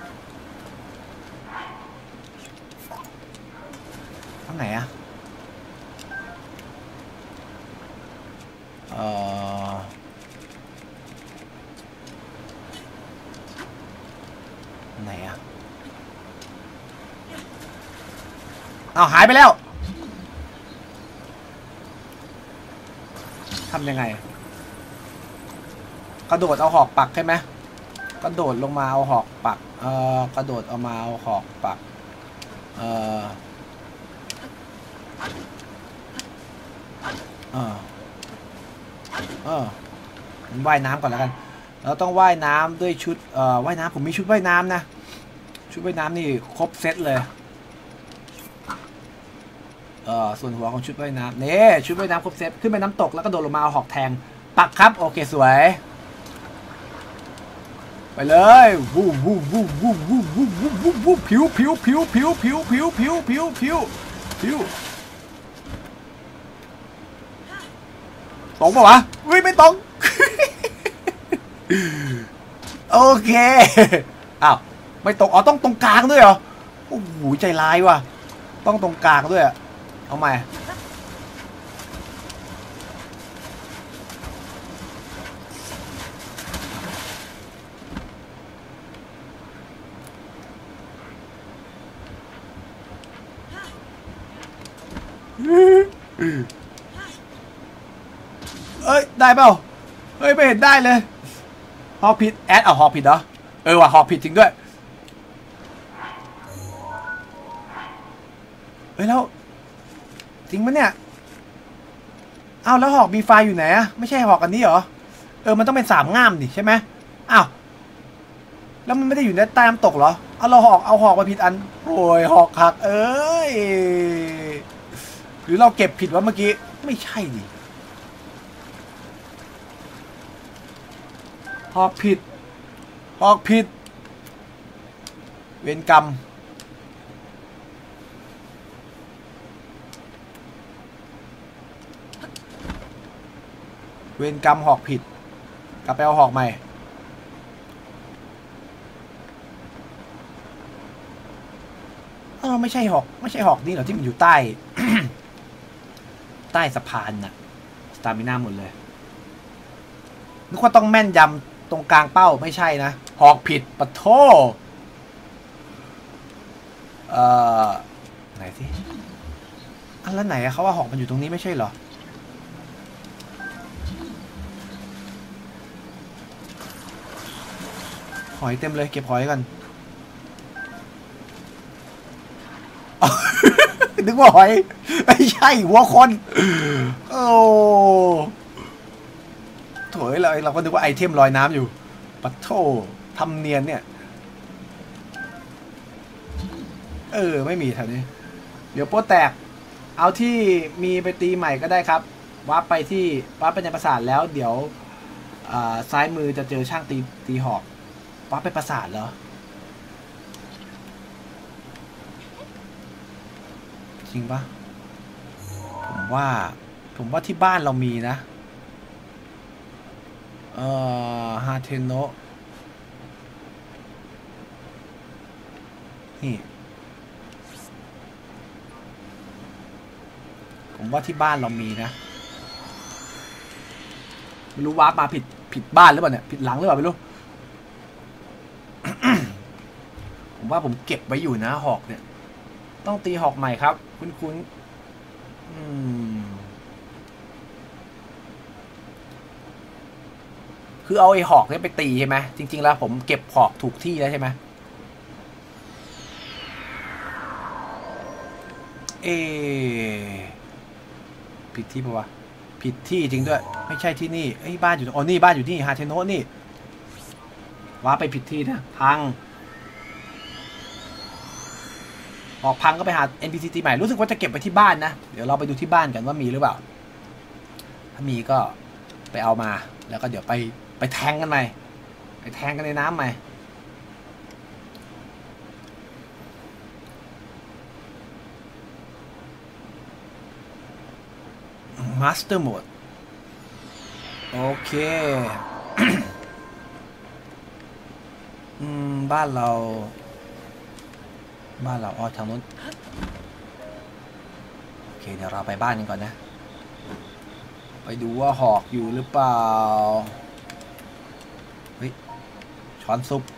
ทางไหนอะไหนอะเอาหายไปแล้วทำยังไงกระโดดเอาหอกปักใช่ไหมกระโดดลงมาเอาหอกปักกระโดดเอามาเอาหอกปักว่ายน้ำก่อนแล้วกันเราต้องว่ายน้ำด้วยชุดว่ายน้ำผมมีชุดว่ายน้ำนะชุดว่ายน้ำนี่ครบเซตเลยส่วนหัวของชุดว่ายน้ำนี่ชุดว่ายน้ำครบเซตขึ้นไปน้ำตกแล้วก็โดดลงมาเอาหอกแทงปักครับโอเคสวยไปเลยวูบผิวตรงปะวะไม่ตรงโอเคอ้าวไม่ตรงต้องตรงกลางด้วยเหรอโอ้โหใจร้ายว่ะต้องตรงกลางด้วยเอาใหม่ได้เปล่าไม่เห็นได้เลยฮอกผิดแอดเอาฮอกผิดเหรอว่ะฮอกผิดจริงด้วยแล้วจริงมั้ยเนี่ยอ้าวแล้วหอกมีไฟอยู่ไหนอะไม่ใช่หอกอันนี้เหรอมันต้องเป็น3 ง่ามดิใช่ไหมอ้าวแล้วมันไม่ได้อยู่ในใต้น้ำตกเหรอเราเอาหอกมาผิดอันโอ้ยหอกหักหรือเราเก็บผิดวะเมื่อกี้ไม่ใช่ดิหอกผิดเวรกรรมหอกผิดกลับไปเอาหอกใหม่ไม่ใช่หอกนี่เหรอที่มันอยู่ใต้ ใต้สะพานน่ะสตามิน่าหมดเลยนึกว่าต้องแม่นยำตรงกลางเป้าไม่ใช่นะหอกผิดปะโถไหนสิแล้วไหนเขาว่าหอกมันอยู่ตรงนี้ไม่ใช่เหรอหอยเต็มเลยเก็บหอยกันนึกว่าหอยไม่ใช่หัวคนโอ้โถยเราก็นึกว่าไอเทมลอยน้ำอยู่ปัดโถทำเนียนเนี่ยไม่มีแถวนี้เดี๋ยวโป๊แตกเอาที่มีไปตีใหม่ก็ได้ครับวาร์ปไปในปราสาทแล้วเดี๋ยวซ้ายมือจะเจอช่างตีหอกวาร์ปไปปราสาทเหรอจริงปะผมว่าไปผมว่าที่บ้านเรามีนะฮาเทโนะนี่ผมว่าที่บ้านเรามีนะไม่รู้วาร์ปมาผิดบ้านหรือเปล่าเนี่ยผิดหลังหรือเปล่าไม่รู้ ผมว่าผมเก็บไว้อยู่นะหอกเนี่ยต้องตีหอกใหม่ครับคุ้นคือเอาไอ้หอกเนี่ยไปตีใช่ไหมจริงๆแล้วผมเก็บหอกถูกที่แล้วใช่ไหมผิดที่ปะวะผิดที่จริงด้วยไม่ใช่ที่นี่ไอ้บ้านอยู่อ๋อนี่บ้านอยู่ที่ฮาเทโนะนี่ว่าไปผิดที่นะพังออกพังก็ไปหา NPC ใหม่รู้สึกว่าจะเก็บไปที่บ้านนะเดี๋ยวเราไปดูที่บ้านกันว่ามีหรือเปล่าถ้ามีก็ไปเอามาแล้วก็เดี๋ยวไปแทงกันใหม่ไปแทงกันในน้ำใหม่มาสเตอร์โหมดโอเค บ้านเราอ๋อทางนู้นโอเคเดี๋ยวเราไปบ้านกันก่อนนะไปดูว่าหอกอยู่หรือเปล่าเฮ้ยช้อนซุป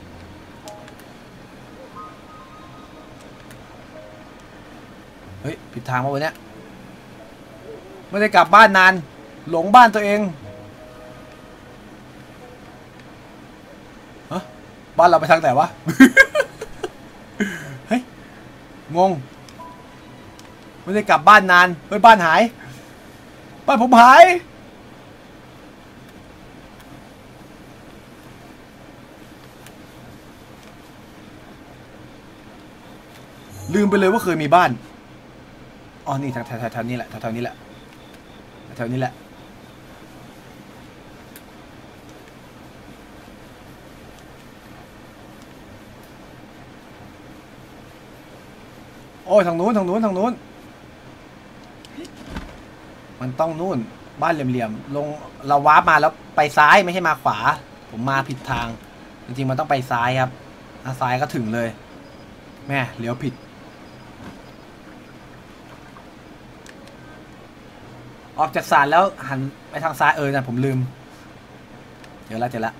เฮ้ยผิดทางมาวันนี้ไม่ได้กลับบ้านนานหลงบ้านตัวเองฮะบ้านเราไปทางไหนวะ เฮ้ยงงไม่ได้กลับบ้านนานเฮ้ยบ้านหายบ้านผมหายลืมไปเลยว่าเคยมีบ้านอ๋อนี่แถวนี้แหละแถวนี้แหละแถวนี้แหละโอ้ยทางนู้นมันต้องนู่นบ้านเหลี่ยมๆลงเราวาร์ปมาแล้วไปซ้ายไม่ใช่มาขวาผมมาผิดทางจริงๆมันต้องไปซ้ายครับซ้ายก็ถึงเลยแม่เลี้ยวผิดออกจากศาลแล้วหันไปทางซ้ายนะผมลืมเจอละ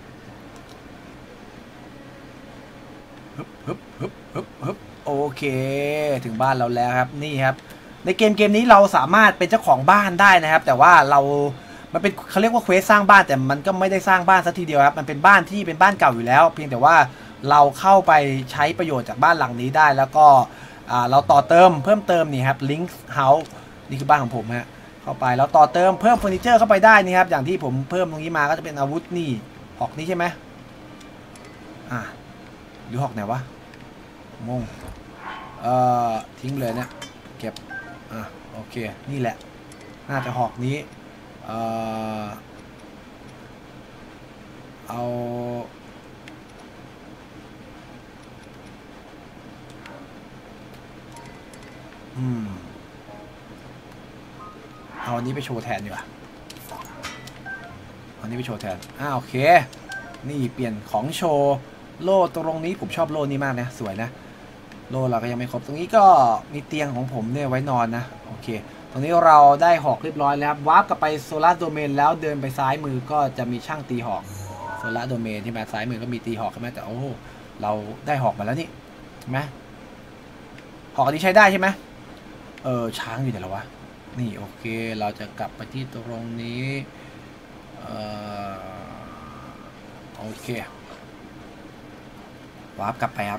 ฮึบโอเคถึงบ้านเราแล้วครับนี่ครับในเกมนี้เราสามารถเป็นเจ้าของบ้านได้นะครับแต่ว่ามันเป็นเขาเรียกว่าเควสสร้างบ้านแต่มันก็ไม่ได้สร้างบ้านซะทีเดียวครับมันเป็นบ้านที่เป็นบ้านเก่าอยู่แล้วเพียงแต่ว่าเราเข้าไปใช้ประโยชน์จากบ้านหลังนี้ได้แล้วก็เราต่อเติมเพิ่มเติมนี่ครับ Link House นี่คือบ้านของผมฮะเข้าไปแล้วต่อเติมเพิ่มเฟอร์นิเจอร์เข้าไปได้นี่ครับอย่างที่ผมเพิ่มตรงนี้มาก็จะเป็นอาวุธนี่หอกนี้ใช่ไหมหรือหอกไหนวะงงทิ้งเลยเนี่ยเก็บโอเคนี่แหละน่าจะหอกนี้เอาอันนี้ไปโชว์แทนดีกว่าอันนี้ไปโชว์แทนโอเคนี่เปลี่ยนของโชว์โล่ตรงนี้ผมชอบโล่นี้มากนะสวยนะโล่เราก็ยังไม่ครบตรงนี้ก็มีเตียงของผมเนี่ยไว้นอนนะโอเคตรงนี้เราได้หอกเรียบร้อยแล้ววาร์ปกลับไปโซลาร์โดเมนแล้วเดินไปซ้ายมือก็จะมีช่างตีหอกโซลาร์โดเมนที่มาซ้ายมือก็มีตีหอกใช่ไหมแต่โอ้เราได้หอกมาแล้วนี่ใช่ไหมหอกอันนี้ใช้ได้ใช่ไหมช้างอยู่ไหนแล้ววะนี่โอเคเราจะกลับไปที่ตรงนี้โอเควาร์ปกลับไปครับ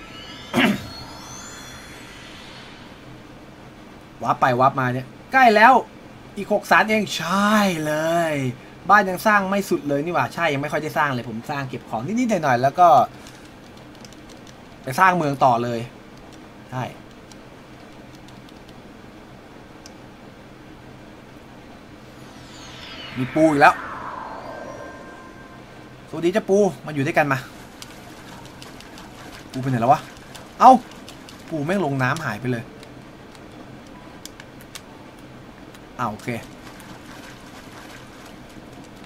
วาร์ปไปวาร์ปมาเนี่ยใกล้แล้วอีก6 ศาลเองใช่เลยบ้านยังสร้างไม่สุดเลยนี่หว่าใช่ยังไม่ค่อยได้สร้างเลยผมสร้างเก็บของนิดๆหน่อยๆแล้วก็ไปสร้างเมืองต่อเลยใช่มีปูอีกแล้วสวัสดีเจ้าปูมาอยู่ด้วยกันมาปูไปไหนแล้ววะเอ้าปูแม่งลงน้ำหายไปเลยโอเค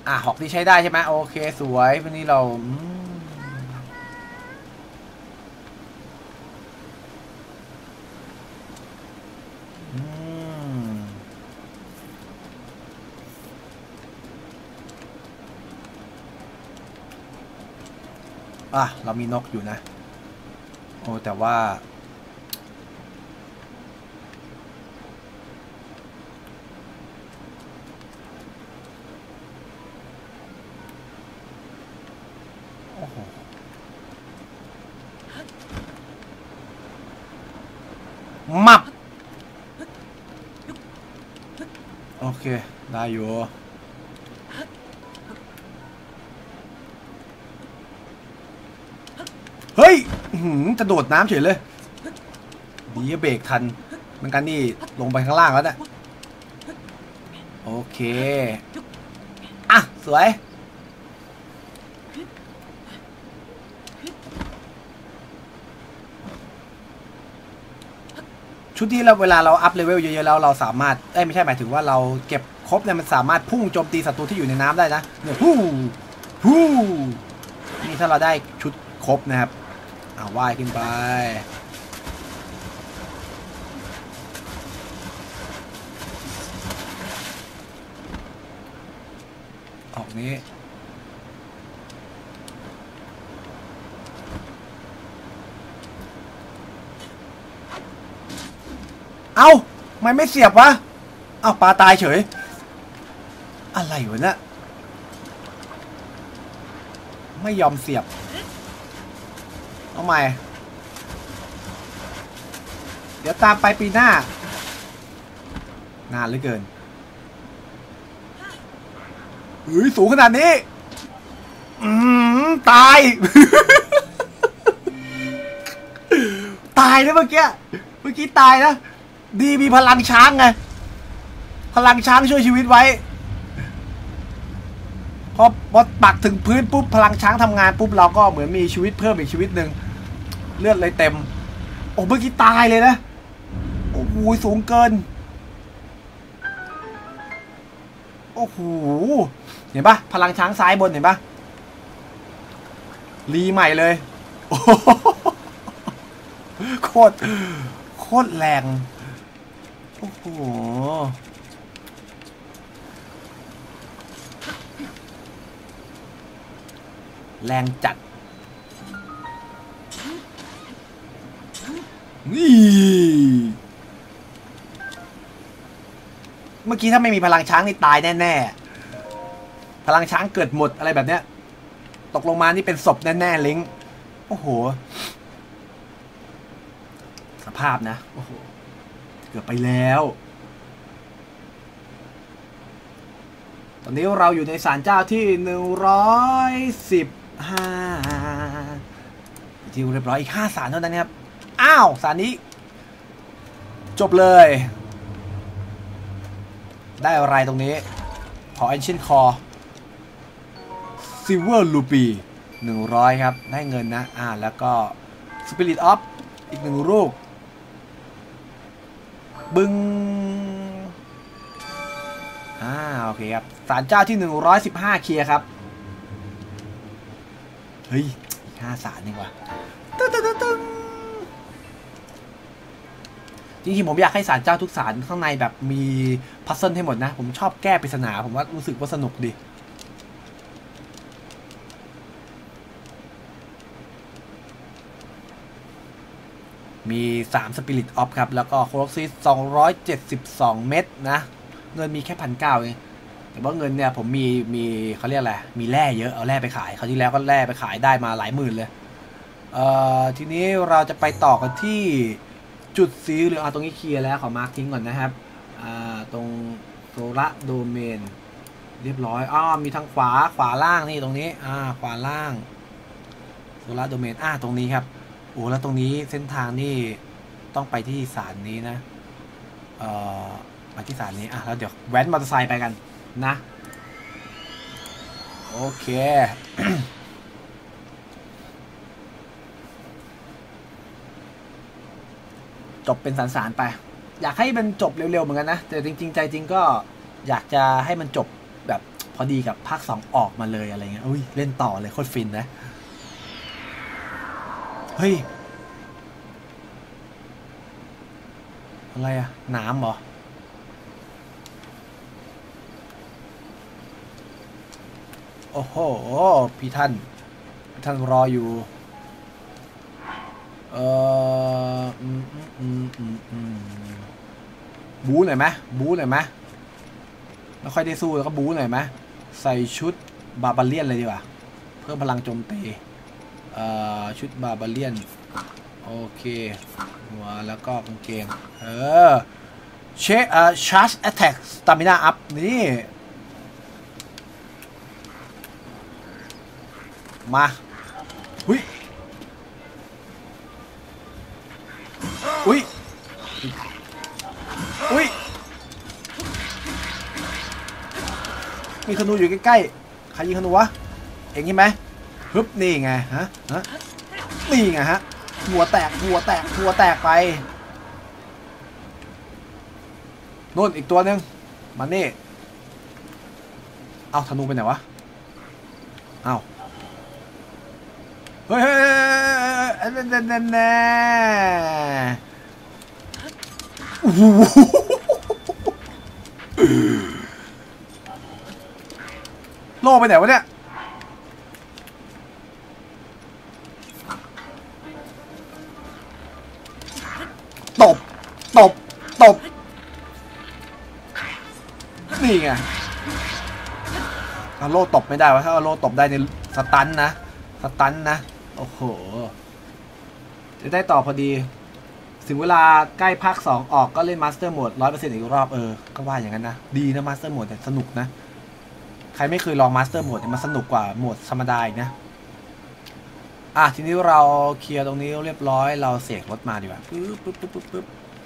หอกที่ใช้ได้ใช่ไหมโอเคสวยวันนี้เราเรามีนกอยู่นะโอ้แต่ว่ามับโอเคได้อยู่เฮ้ยจะโดดน้ำเฉยเลยดีเบรกทันมันกันนี่ลงไปข้างล่างแล้วนะโอเคสวยชุดที่เราเวลาเราอัพเลเวลเยอะๆแล้วเราสามารถไม่ใช่หมายถึงว่าเราเก็บครบเนี่ยมันสามารถพุ่งโจมตีศัตรูที่อยู่ในน้ำได้นะเนี่ยฮู้นี่ถ้าเราได้ชุดครบนะครับว่ายขึ้นไปออกนี้มันไม่เสียบวะปลาตายเฉยอะไรวะเนี่ยไม่ยอมเสียบเอาใหม่เดี๋ยวตามไปปีหน้านานเหลือเกินสูงขนาดนี้ตาย ตายนะเมื่อกี้ตายนะดีมีพลังช้างไงพลังช้างช่วยชีวิตไว้พอปักถึงพื้นปุ๊บพลังช้างทำงานปุ๊บเราก็เหมือนมีชีวิตเพิ่มอีกชีวิตหนึ่งเลือดเลยเต็มเมื่อกี้ตายเลยนะโอ้โหสูงเกินโอ้โหเห็นปะพลังช้างซ้ายบนเห็นปะรีใหม่เลยโคตรแรงโอ้โหแรงจัดนี่เมื่อกี้ถ้าไม่มีพลังช้างนี่ตายแน่ๆพลังช้างเกิดหมดอะไรแบบเนี้ยตกลงมานี่เป็นศพแน่ๆลิงโอ้โหสภาพนะโอ้โหเกือบไปแล้วตอนนี้เราอยู่ในศาลเจ้าที่115ที่เรียบร้อยอีก5ศาลเท่านั้นครับศาลนี้จบเลยได้อะไรตรงนี้ขอ Ancient Core Silver Rupee 100ครับได้เงินนะแล้วก็ Spirit of อีก1ลูกบึ้งโอเคครับศาลเจ้าที่115เคลียร์ครับเฮ้ยอีก5ศาลนี่ว่ะจริงๆผมอยากให้ศาลเจ้าทุกศาลข้างในแบบมีพัซเซิลให้หมดนะผมชอบแก้ปริศนาผมว่ารู้สึกว่าสนุกดีมี3 Spirit of ครับแล้วก็โคโลซิส272 เม็ดนะเงินมีแค่1,900เองแต่ว่าเงินเนี่ยผมมีเขาเรียกอะไรมีแร่เยอะเอาแร่ไปขายคราวที่แล้วก็แร่ไปขายได้มาหลายหมื่นเลยทีนี้เราจะไปต่อกันที่จุดสีเหลืองตรงนี้เคลียร์แล้วขอมาร์คทิ้งก่อนนะครับตรงโซระโดเมนเรียบร้อยมีทางขวาล่างนี่ตรงนี้ขวาล่างโซระโดเมนตรงนี้ครับโอ้แล้วตรงนี้เส้นทางนี่ต้องไปที่ศาลนี้นะไปที่ศาลนี้แล้วเดี๋ยวแว้นมอเตอร์ไซค์ไปกันนะโอเค จบเป็นสารไปอยากให้มันจบเร็วๆเหมือนกันนะแต่จริงๆใจจริงก็อยากจะให้มันจบแบบพพอดีกับภาค2ออกมาเลยอะไรเงี้ยอุ้ยเล่นต่อเลยโคตรฟินนะเฮ้ยอะไรอะน้ำเหรอโอ้โหพี่ท่านรออยู่บู๊หน่อยไหมบู๊หน่อยไหมแล้วค่อยได้สู้แล้วก็บู๊หน่อยไหมใส่ชุดบาบาเลียนเลยดีกว่าเพิ่มพลังโจมตีชุดบาบาเลียนโอเคหัวแล้วก็กางเกงชาร์จแอตแทกสตามินาอัพนี่มาอุ้ยอุ้ยอุ้ยมีธนูอยู่ใกล้ๆใครยิงธนูวะเอ็งใช่ไหมฮึบนี่ไงฮะนี่ไงฮะหัวแตกไปโน่นอีกตัวหนึ่งมาเน่เอาธนูไปไหนวะเอาเฮ้ยแน่โอ้โหโล่ไปไหนวะเนี่ยตบนี่ไงเอาโล่ตบไม่ได้วะถ้าเอาโล่ตบได้ในสตันนะโอ้โหจะได้ต่อพอดีถึงเวลาใกล้ภาค2ออกก็เล่นมาสเตอร์โหมด 100% อีกรอบก็ว่าอย่างนั้นนะดีนะมาสเตอร์โหมดเนี่ยสนุกนะใครไม่เคยลองมาสเตอร์โหมดเนี่ยมันสนุกกว่าโหมดธรรมดาอีกนะทีนี้เราเคลียร์ตรงนี้เรียบร้อยเราเสกรถมาดีกว่าปึ๊บ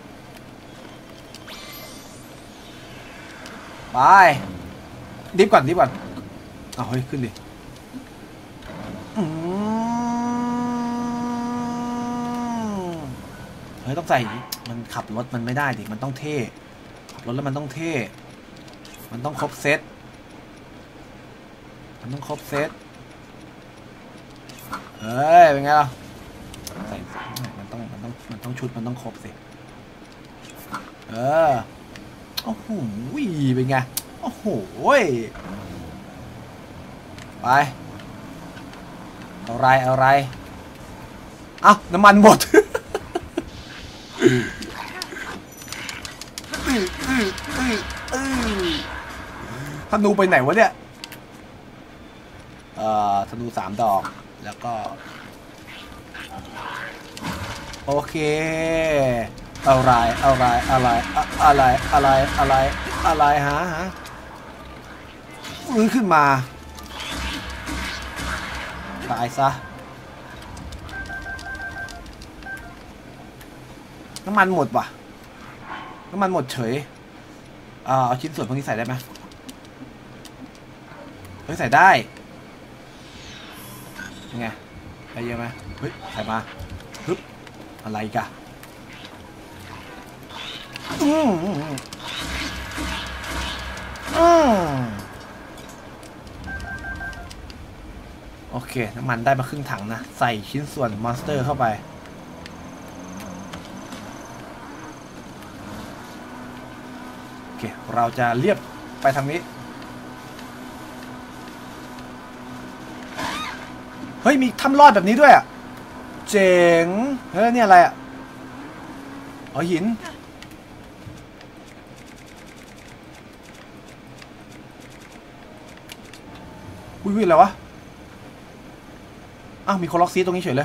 ไปดิฟก่อนเอาเฮ้ยขึ้นดิเฮ้ยต้องใส่มันขับรถมันไม่ได้ดิมันต้องเท่ขับรถแล้วมันต้องเท่มันต้องครบเซตเฮ้ยเป็นไงล่ะใส่มันต้องชุดมันต้องครบสิโอ้โหเป็นไงโอ้โหไปเอาไรเอ้าน้ำมันหมดธนูไปไหนวะเนี่ยธนู3 ดอกแล้วก็โอเคอะไรฮะฟื้นขึ้นมาตายซะน้ำมันหมดว่ะน้ำมันหมดเฉยเอาชิ้นส่วนพวกนี้ใส่ได้ไหมเฮ้ยใส่ได้ยังไงได้เยอะไหมเฮ้ยใส่มาฮึบอะไรกะโอเคน้ำมันได้มาครึ่งถังนะใส่ชิ้นส่วนมอนสเตอร์เข้าไปโอเคเราจะเรียบไปทางนี้เฮ้ยมีถ้ำรอดแบบนี้ด้วยอ่ะเจ๋งเฮ้ยนี่อะไรอ่ะหินวิ่งอะไรวะอ้าวมีคนล็อกซีตรงนี้เฉยเลย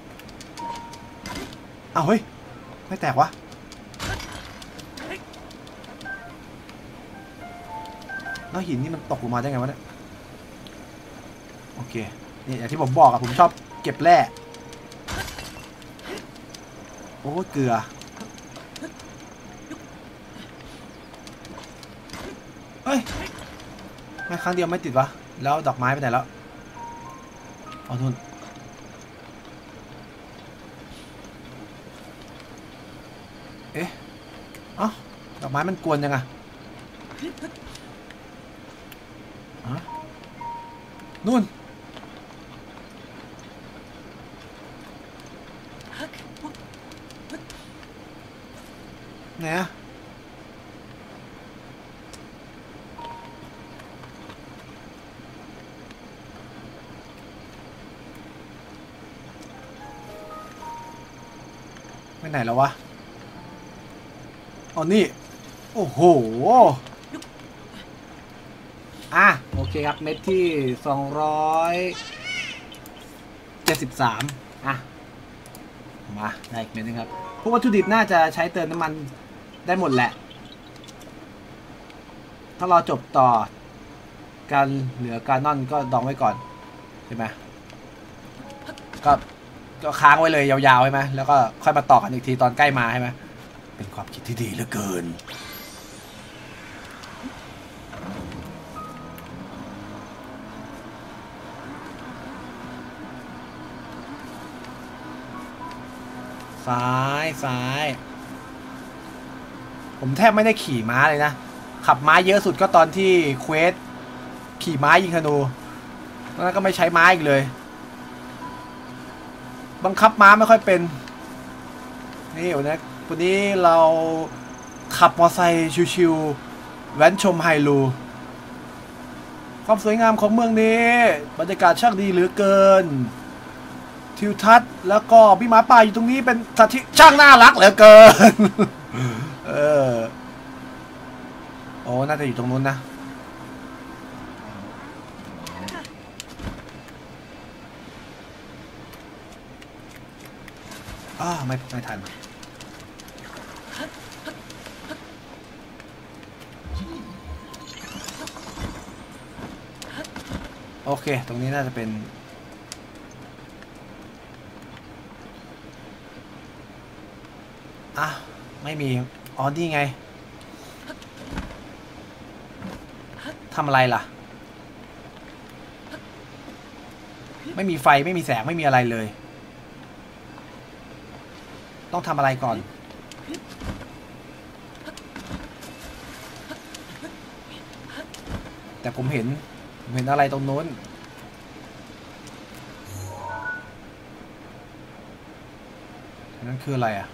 อ้าวเฮ้ยไม่แตกวะแล้วหินนี่มันตกลงมาได้ไงวะเนี่ยโอเคนี่อย่างที่ผมบอกอะผมชอบเก็บแร่โอ้เกลือเฮ้ยไม่ครั้งเดียวไม่ติดวะแล้วดอกไม้ไปไหนแล้วเอาทุนเอ๊ะดอกไม้มันกวนยังไงนู่นไหนอะไปไหนแล้ววะอ๋อนี่โอ้โหโอเคครับเม็ดที่273มาได้อีกเม็ดนึงครับพวกวัตถุดิบน่าจะใช้เติมน้ำมันได้หมดแหละถ้าเราจบต่อการเหลือการนอนก็ดองไว้ก่อนใช่ไหมก็ค้างไว้เลยยาวๆใช่ไหมแล้วก็ค่อยมาต่อกันอีกทีตอนใกล้มาใช่ไหมเป็นความคิดที่ดีเหลือเกินซ้ายผมแทบไม่ได้ขี่ม้าเลยนะขับม้าเยอะสุดก็ตอนที่เควสขี่ม้ายิงธนูแล้วก็ไม่ใช้ม้าอีกเลยบังคับม้าไม่ค่อยเป็นนี่วันนี้เราขับมอเตอร์ไซค์ชิวๆแว้นชมไฮรูความสวยงามของเมืองนี้บรรยากาศช่างดีเหลือเกินทิวทัศน์แล้วก็พี่หมาป่าอยู่ตรงนี้เป็นสัตว์ที่ช่างน่ารักเหลือเกินโอ้น่าจะอยู่ตรงนู้นนะไม่ทันโอเคตรงนี้น่าจะเป็นไม่มีอ๋อนี่ไงทำอะไรล่ะไม่มีไฟไม่มีแสงไม่มีอะไรเลยต้องทำอะไรก่อนแต่ผมเห็นอะไรตรงโน้นนั่นคืออะไรอ่ะ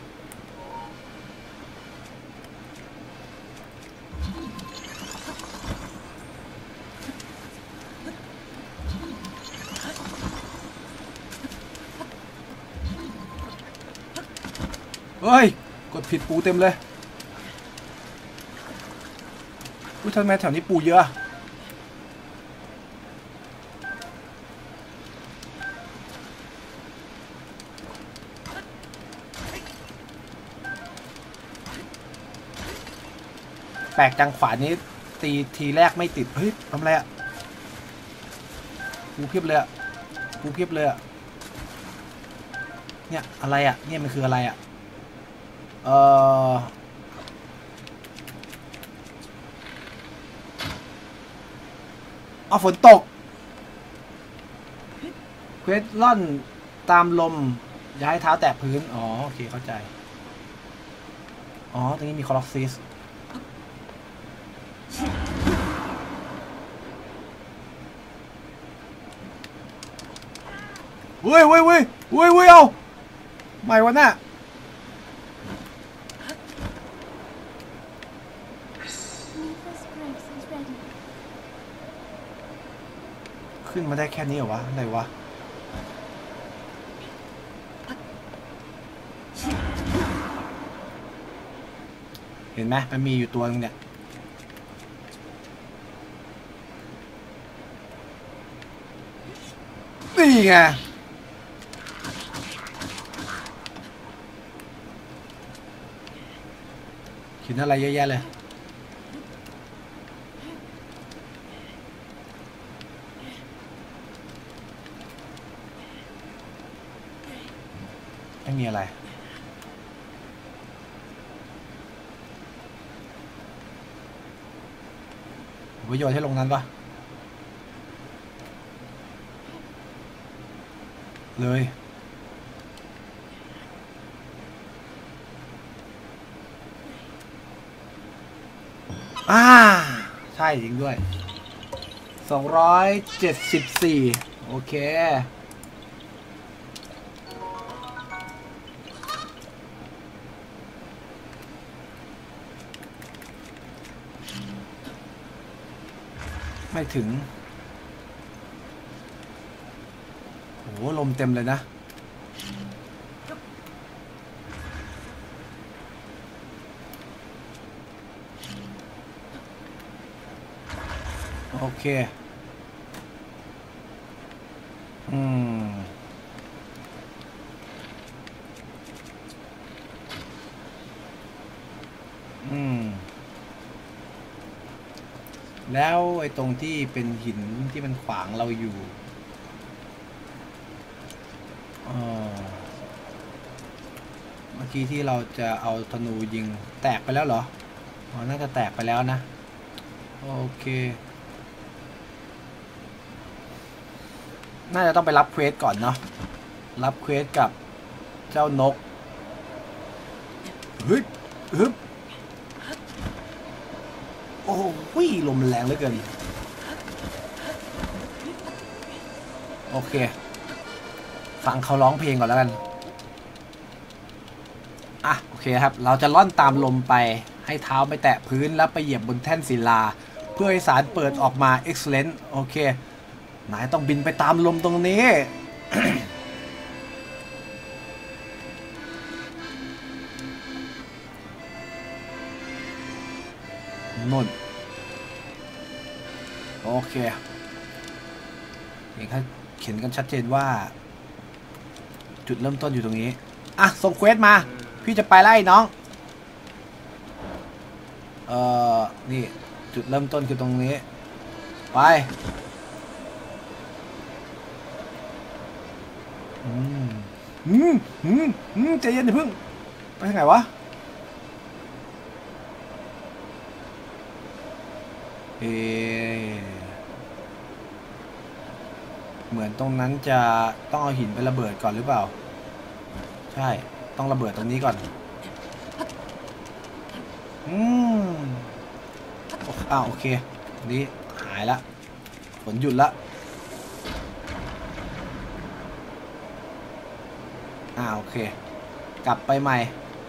เฮ้ยกดผิดปูเต็มเลยทำไมแถวนี้ปูเยอะแปลกจังขวานี้ตีทีแรกไม่ติดเฮ้ยทำอะไรอ่ะปูเพียบเลยอ่ะเนี่ยอะไรอ่ะเนี่ยมันคืออะไรอ่ะฝนตกเควสล่อนตามลมย้ายเท้าแตะพื้นอ๋อโอเคเข้าใจตรงนี้มีคอร์ล็อกซิสเว้ยเอาไม่วะน่ะขึ้นมาได้แค่นี้เหรอวะไหนวะเห็นไหมมันมีอยู่ตัวนึงเนี่ยนี่ไงเขียนอะไรเยอะแยะเลยไม่มีอะไรประโยชน์ให้ลงนั้นปะเลยใช่จริงด้วย 274โอเคไม่ถึงโอ้โหลมเต็มเลยนะโอเคแล้วไอ้ตรงที่เป็นหินที่มันขวางเราอยู่เมื่อกี้ที่เราจะเอาธนูยิงแตกไปแล้วเหรออ๋อน่าจะแตกไปแล้วนะโอเคน่าจะต้องไปรับเควสก่อนเนาะรับเควสกับเจ้านกฮึบฮึบโอ้ยลมแรงเหลือเกินโอเคฟังเขาร้องเพลงก่อนแล้วกันอ่ะโอเคครับเราจะล่อนตามลมไปให้เท้าไปแตะพื้นแล้วไปเหยียบบนแท่นศิลาเพื่อให้สารเปิดออกมา excellent โอเคนายต้องบินไปตามลมตรงนี้ นุ่นโอเคเขียนกันชัดเจนว่าจุดเริ่มต้นอยู่ตรงนี้อ่ะส่งเควสมาพี่จะไปไล่น้องนี่จุดเริ่มต้นคือตรงนี้ไปใจเย็นอย่าเพิ่งไปทางไหนวะเหมือนตรงนั้นจะต้องเอาหินไประเบิดก่อนหรือเปล่าใช่ต้องระเบิดตรงนี้ก่อนโอเคนี้หายละฝนหยุดละโอเคกลับไปใหม่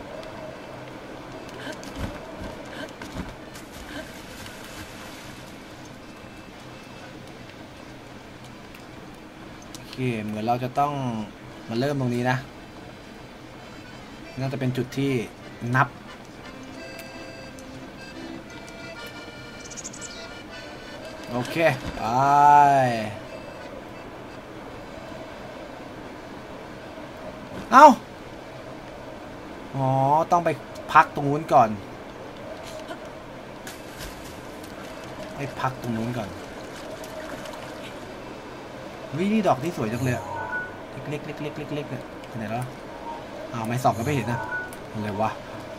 โอเคเหมือนเราจะต้องมาเริ่มตรงนี้นะน่าจะเป็นจุดที่นับโอเคไปอ๋อต้องไปพักตรงนู้นก่อนให้พักตรงนู้นก่อนนี่ดอกที่สวยจังเลยเล็กเนี่ยไหนแล้วไม่ส่องก็ไม่เห็นนะอะไรวะ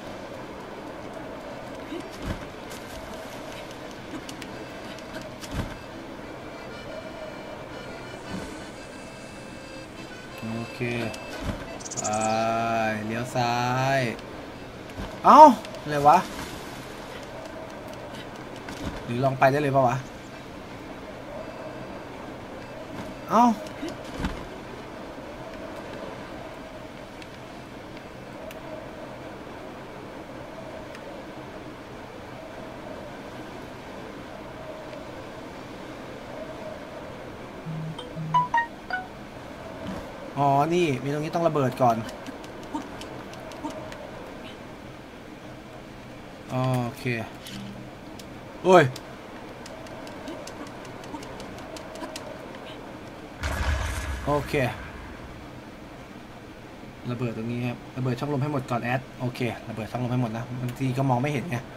โอเคเลี้ยวซ้ายอะไรวะหรือลองไปได้เลยป่าวะนี่มีตรงนี้ต้องระเบิดก่อนโอเคโอ้ยโอเคระเบิดตรงนี้ครับระเบิดช่องลมให้หมดก่อนแอดโอเคระเบิดช่องลมให้หมดนะบางทีก็มองไม่เห็นไง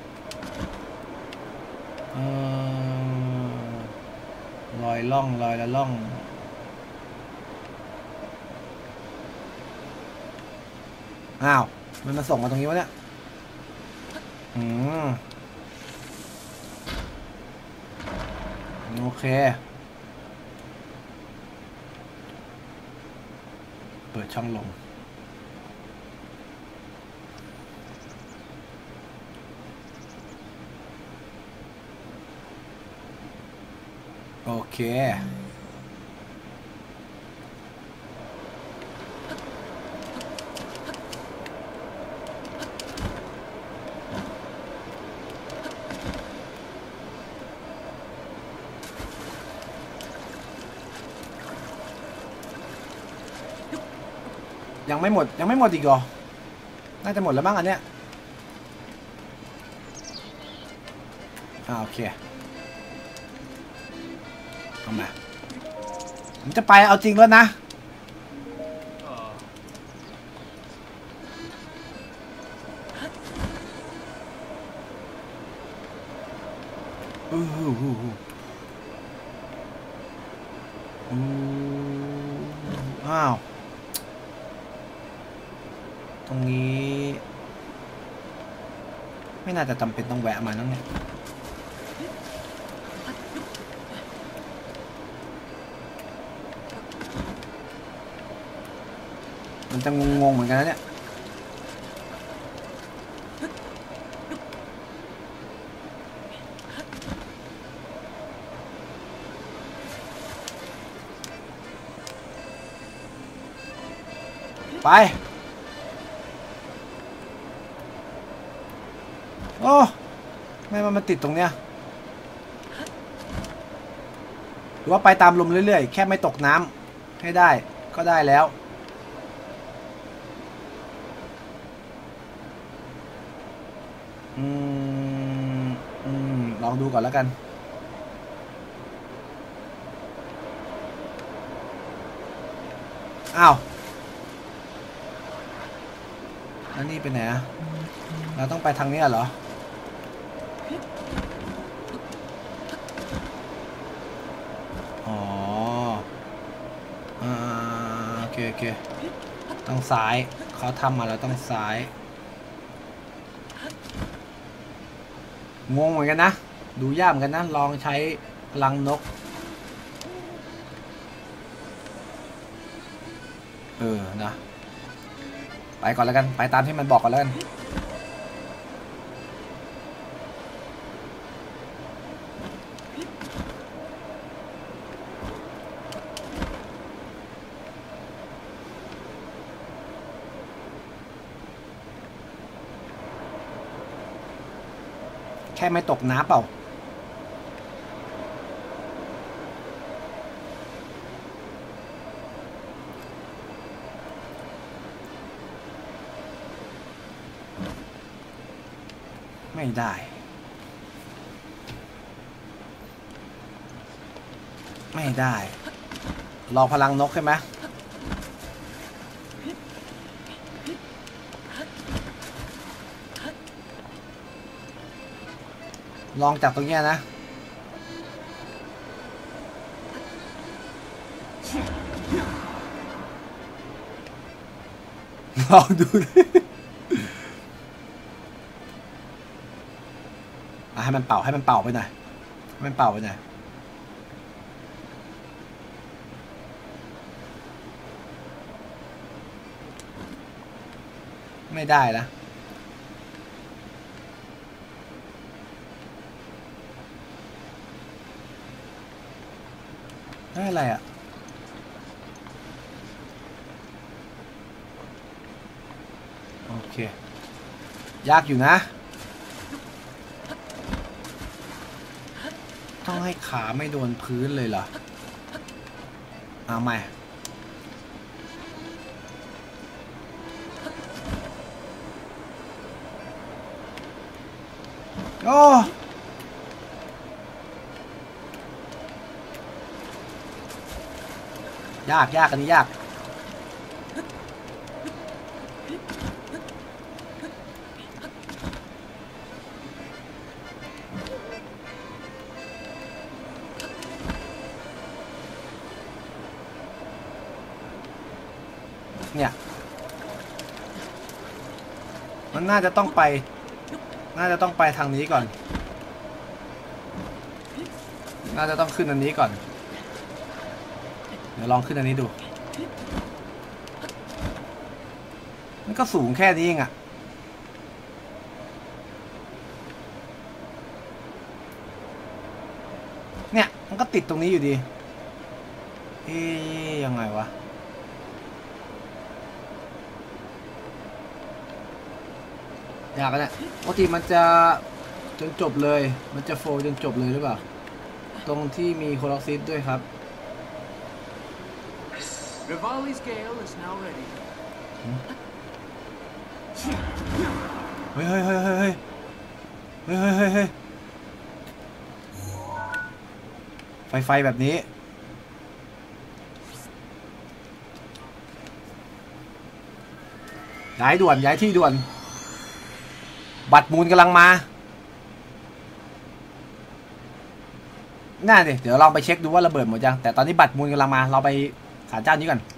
ลอยละล่องมันมาส่งมาตรงนี้วะเนี่ยโอเคเปิดช่องลมโโอเคยังไม่หมดอีกเหรอน่าจะหมดแล้วบ้างอันเนี้ยโอเคเอามาผมจะไปเอาจริงแล้วนะอ้าวตรงนี้ไม่น่าจะจำเป็นต้องแวะมานั่งเนี่ยมันจะงงๆเหมือนกันนะเนี่ยไปโอ้ไม่มันติดตรงเนี้ยหรือว่าไปตามลมเรื่อยๆแค่ไม่ตกน้ำให้ได้ก็ได้แล้วลองดูก่อนแล้วกันอ้าวแล้วนี่ไปไหนอะเราต้องไปทางนี้เหรออ๋อโอเคต้องซ้ายเขาทำมาแล้วต้องซ้ายงงเหมือนกันนะดูยากเหมือนกันนะลองใช้พลังนกนะไปก่อนแล้วกันไปตามที่มันบอกก่อนแล้วกันแค่ไม่ตกน้ำเปล่าไม่ได้รอพลังนกใช่ไหมลองจากตรงนี้นะลองดูให้มันเป่าไปหน่อยให้มันเป่าไปหน่อยไม่ได้นะอะไรอ่ะโอเคยากอยู่นะต้องให้ขาไม่โดนพื้นเลยเหรอเอาใหม่โอ้ยากอันนี้ยากเนี่ยมันน่าจะต้องไปทางนี้ก่อนน่าจะต้องขึ้นอันนี้ก่อนเดี๋ยวลองขึ้นอันนี้ดูมันก็สูงแค่นี้เองอะเนี่ยมันก็ติดตรงนี้อยู่ดียังไงวะยากนะปกติมันจะจนจบเลยมันจะโฟจนจบเลยหรือเปล่าตรงที่มีโคลอซิสด้วยครับ Rivali's Gale is now ready. เฮ้ยไฟแบบนี้ย้ายด่วนย้ายที่ด่วนบัตรมูลกำลังมาน่าดิเดี๋ยวเราไปเช็คดูว่าระเบิดหมดยังแต่ตอนนี้บัตรมูลกำลังมาเราไปศาลเจ้านี้ก่อน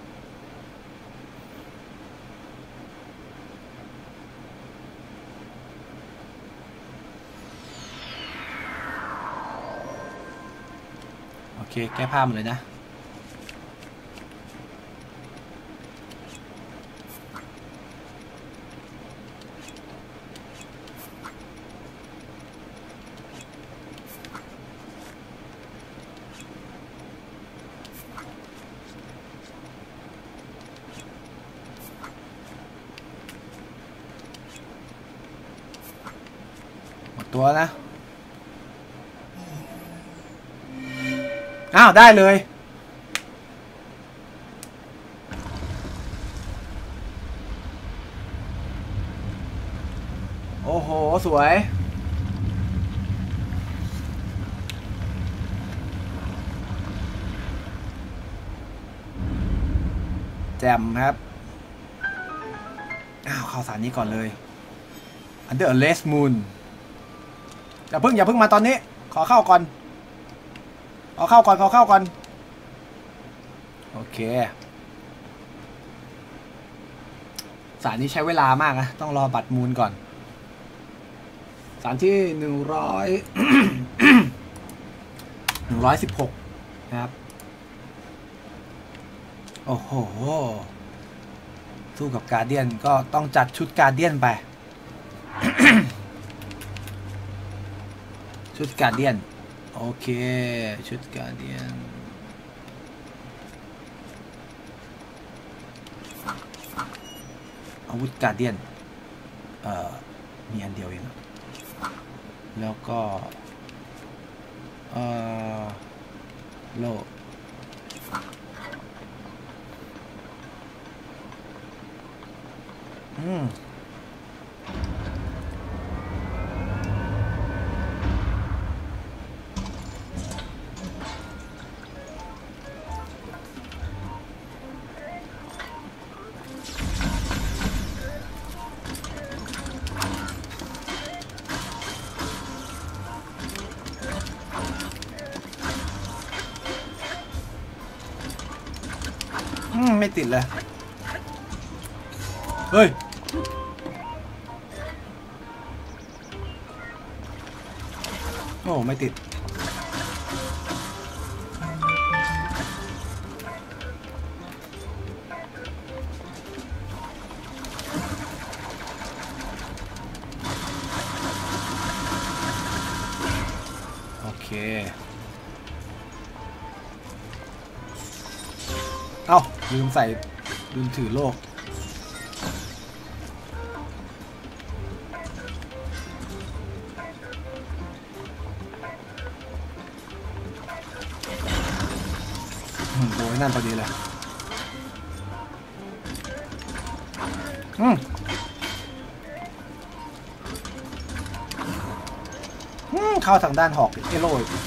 โอเคแก้ผ้ามันเลยนะตัวนะอ้าวได้เลยโอ้โหสวยแจ่มครับอ้าวข่าวสารนี้ก่อนเลย Under Arrest Moonอย่าเพิ่งมาตอนนี้ขอเข้าก่อนโอเคสารนี้ใช้เวลามากนะต้องรอบัตรมูลก่อนสารที่116นะครับโอ้โหสู้กับการ์เดียนก็ต้องจัดชุดการ์เดียนไป ชุดการ์เดียนโอเคชุดการ์เดียนอาวุธการ์เดียนมีอันเดียวเองแล้วก็โล่ไม่ติดเลยเฮ้ยโอ้ไม่ติดโอเคเอ้าลืมใส่ลืมถือโลกโอ้ยนั่นพอดีเลยเข้าทางด้านหอกเอโร่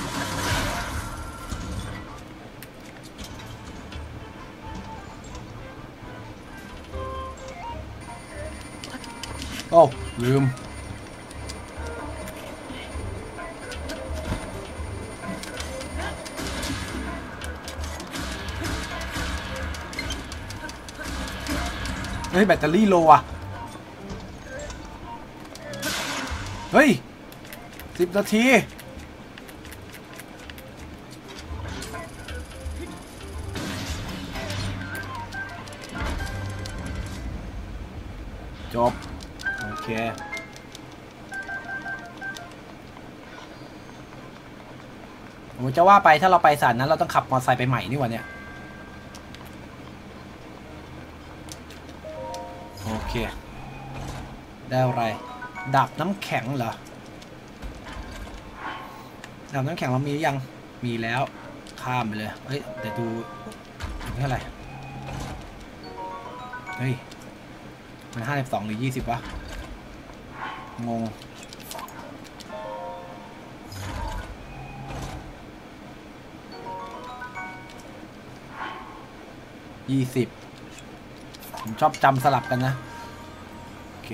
โอ้ลืมเฮ้ยแบตเตอรี่โลอ่ะเฮ้ย10 นาทีจบโอเคโอ้จะว่าไปถ้าเราไปศาลนั้นเราต้องขับมอเตอร์ไซค์ไปใหม่นี่หว่าเนี่ยโอเคได้อะไรดาบน้ำแข็งเหรอดาบน้ำแข็งเรามียังมีแล้วข้ามไปเลยเฮ้ยเดี๋ยวดูนี่เท่าไหร่เฮ้ยมัน52หรือ20วะงงผมชอบจำสลับกันนะโอเค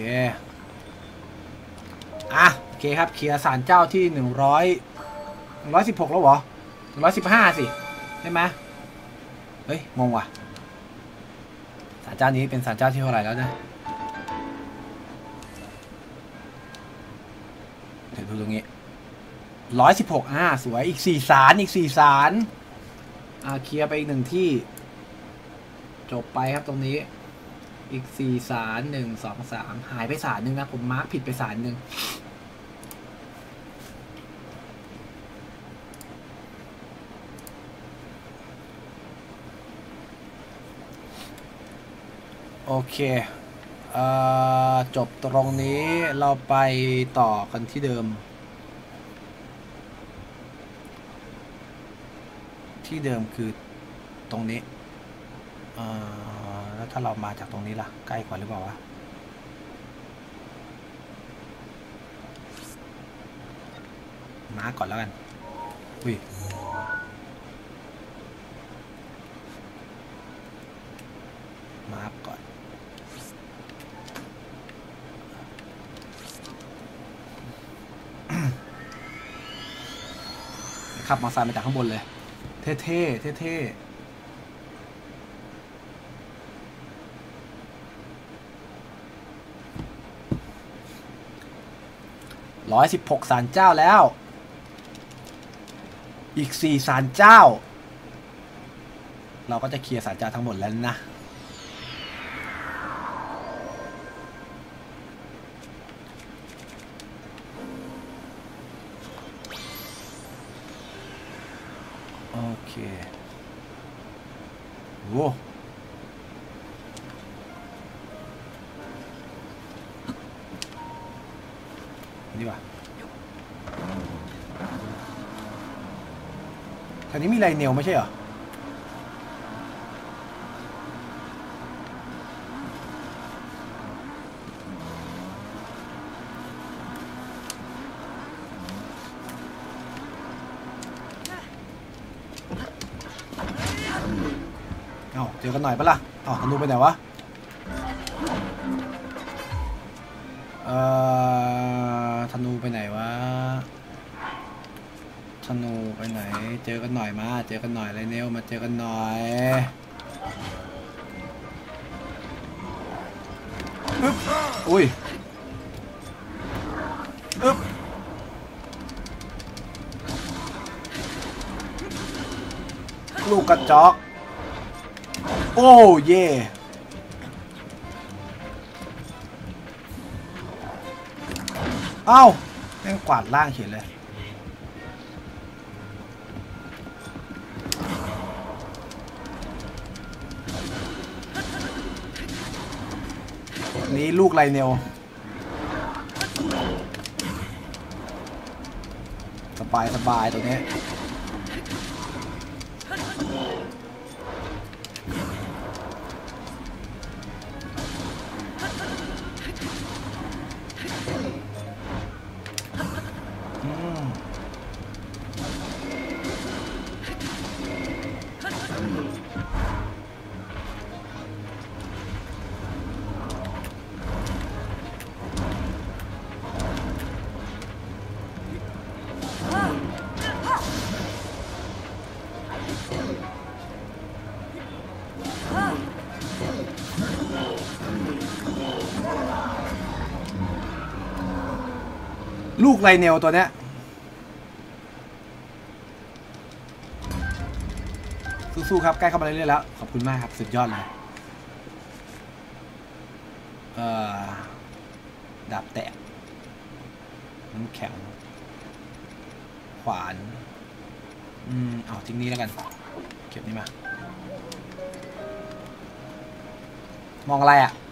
โอเคครับเคลียร์ศาลเจ้าที่116แล้วเหรอ115สิใช่ไหมเฮ้ยงงว่ะศาลเจ้านี้เป็นศาลเจ้าที่เท่าไหร่แล้วนะเดี๋ยวดูตรงนี้116สวยอีก4ศาลเคลียร์ไปอีก1ที่จบไปครับตรงนี้อีก4ศาล1 2 3หายไปศาลหนึ่งนะผมมาร์คผิดไปศาลหนึ่งโอเคจบตรงนี้เราไปต่อกันที่เดิมคือตรงนี้แล้วถ้าเรามาจากตรงนี้ล่ะใกล้กว่าหรือเปล่าวะมาก่อนแล้วกันอุ้ยมาก่อนขับมอเตอร์ไซค์มาจากข้างบนเลยเท่116ศาลเจ้าแล้วอีก4ศาลเจ้าเราก็จะเคลียร์ศาลเจ้าทั้งหมดแล้วนะโอเคโว้นี่ว่ะแถวนี้มีไรเนลไม่ใช่เหรอเจอกันหน่อยปะล่ะธนูไปไหนวะธนูไปไหนวะธนูไปไหนเจอกันหน่อยมาเจอกันหน่อยไรเนลมาเจอกันหน่อยอุ้ยลูกกระจอกโอ้เย่เอ้าแม่งกวาดล่างเฉยเลยนี้ลูกไรเนลสบายตรงนี้ลูกไรเนลตัวเนี้ยสู้ๆครับใกล้เข้ามาเรื่อยๆแล้วขอบคุณมากครับสุดยอดเลยดาบแตกน้ำแข็งขวานเอาทิ้งนี้แล้วกันเก็บนี้มา มองอะไรอ่ะ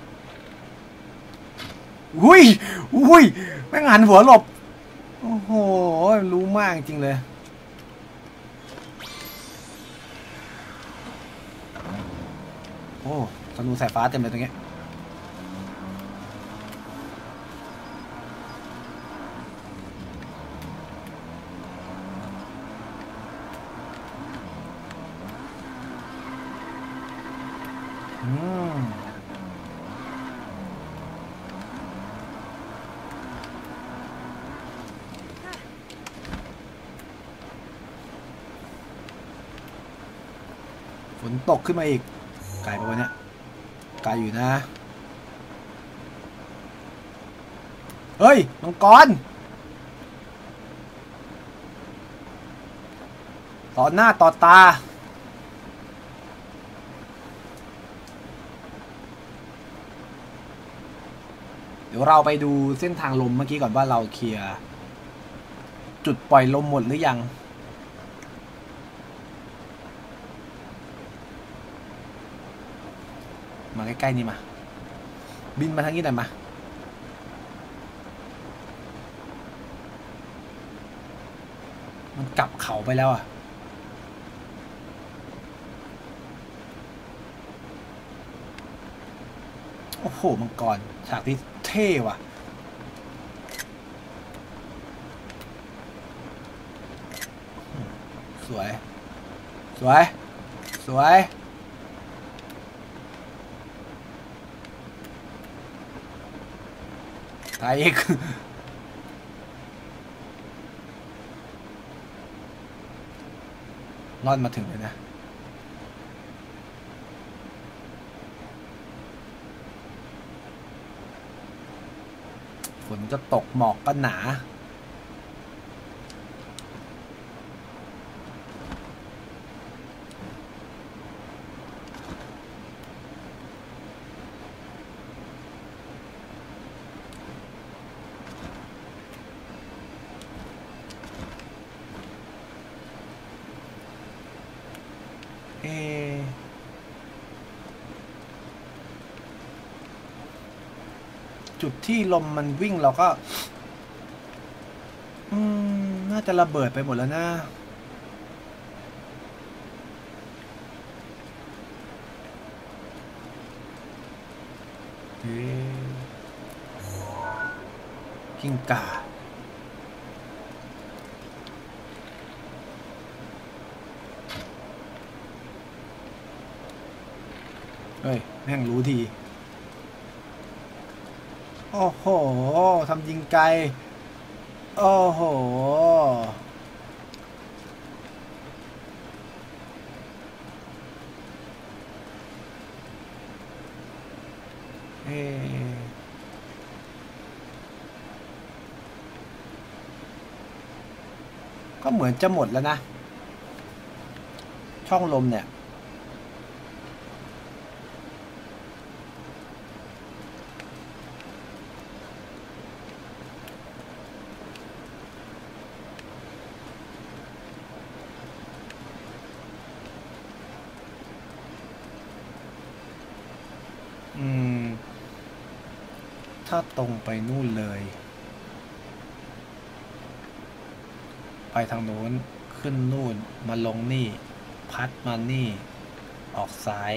อุ้ยแม่งหันหัวหลบโอ้โหรู้มากจริงเลยโอ้ธนูสายฟ้าเต็มเลยตรงนี้ฝนตกขึ้นมาอีกไกลไปวะเนี่ยไกลอยู่นะเฮ้ยมังกรต่อหน้าต่อตาเดี๋ยวเราไปดูเส้นทางลมเมื่อกี้ก่อนว่าเราเคลียร์จุดปล่อยลมหมดหรือยังมาใกล้ๆนี่มาบินมาทางนี้หน่อยมามันกลับเขาไปแล้วอ่ะโอ้โหมังกรฉากที่เท่ว่ะสวยสวยสวยตายอีกรอดมาถึงเลยนะฝนจะตกหมอกก็หนาจุดที่ลมมันวิ่งเราก็น่าจะระเบิดไปหมดแล้วนะกิ้งก่าเฮ้ยแม่งรู้ทีโอ้โหทำยิงไกลโอ้โหก็เหมือนจะหมดแล้วนะช่องลมเนี่ยถ้าตรงไปนู่นเลยไปทางโน้นขึ้นนู่นมาลงนี่พัดมานี่ออกซ้าย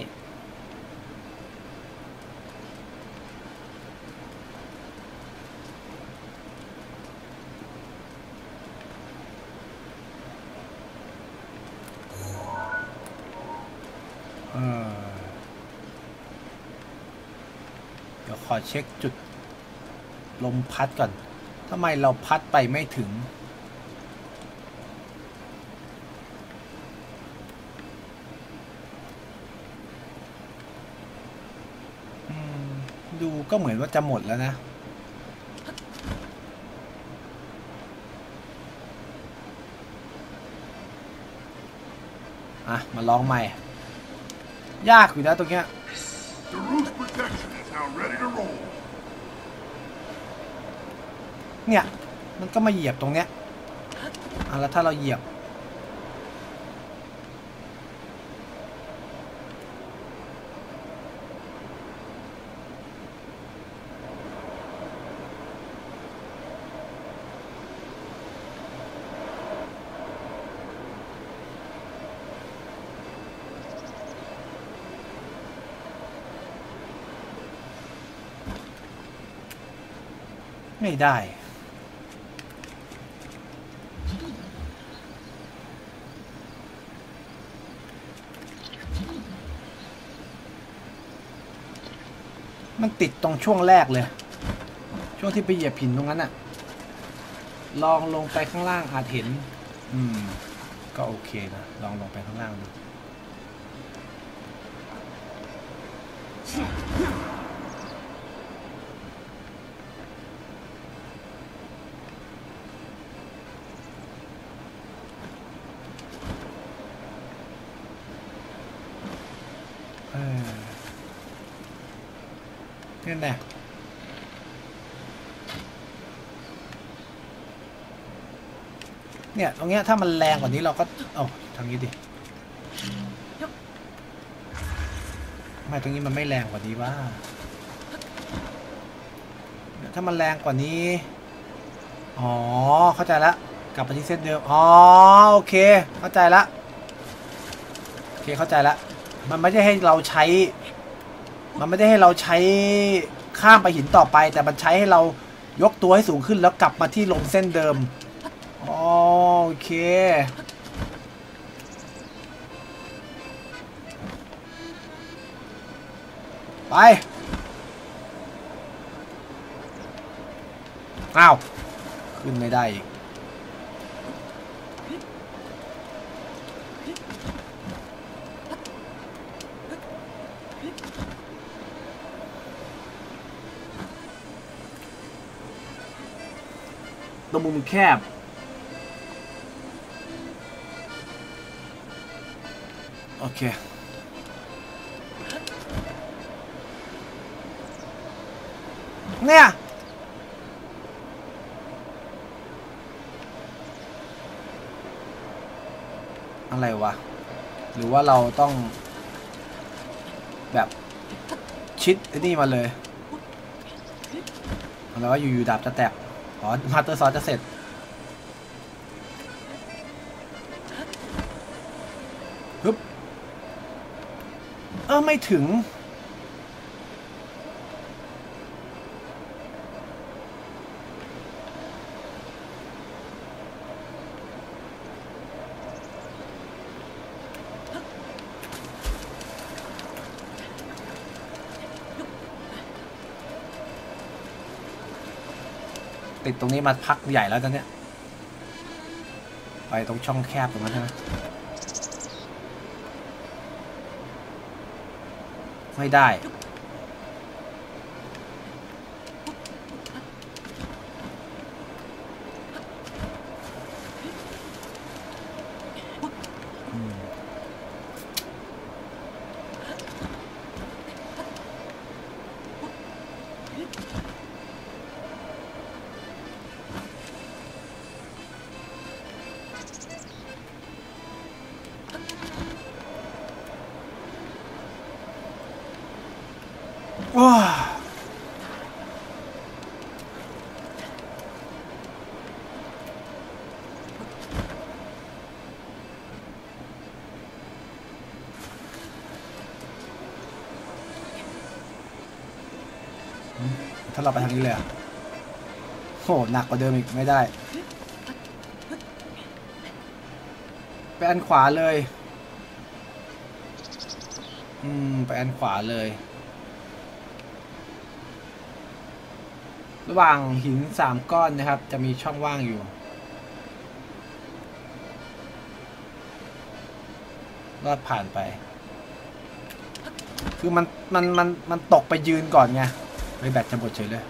เดี๋ยวขอเช็คจุดลมพัดก่อนทำไมเราพัดไปไม่ถึงดูก็เหมือนว่าจะหมดแล้วนะมาลองใหม่ยากอยู่นะตรงเนี้ยเนี่ยมันก็มาเหยียบตรงเนี้ยแล้วถ้าเราเหยียบไม่ได้มันติดตรงช่วงแรกเลยช่วงที่ไปเหยียบหินตรงนั้นอะลองลงไปข้างล่างอาจเห็นก็โอเคนะลองลงไปข้างล่างดูนี่แน่เนี่ยตรงเนี้ยถ้ามันแรงกว่านี้เราก็เอาทางนี้ดิไม่ตรงนี้มันไม่แรงกว่านี้ว่าถ้ามันแรงกว่านี้อ๋อเข้าใจละกลับไปที่เส้นเดิมอ๋อโอเคเข้าใจละโอเคเข้าใจละมันไม่ได้ให้เราใช้ข้ามไปหินต่อไปแต่มันใช้ให้เรายกตัวให้สูงขึ้นแล้วกลับมาที่ลงเส้นเดิมโอเคไปอ้าวขึ้นไม่ได้อีกตรงมุมแคบโอเคเนี่ยอะไรวะหรือว่าเราต้องแบบชิดไอ้นี่มาเลยแล้วก็อยู่ๆดาบจะแตกอ๋อมาสเตอร์ซอสจะเสร็จฮึบไม่ถึงติดตรงนี้มาพักใหญ่แล้วตอนเนี้ยไปตรงช่องแคบตรงนั้นใช่ไหมไม่ได้ว้าถ้าเราไปทางนี้เลยอะโหหนักกว่าเดิมอีกไม่ได้ไปอันขวาเลยไปอันขวาเลยระหว่างหิน3ก้อนนะครับจะมีช่องว่างอยู่ลอดผ่านไปคือมันตกไปยืนก่อนไงไปแบตจะหมดเฉยเลย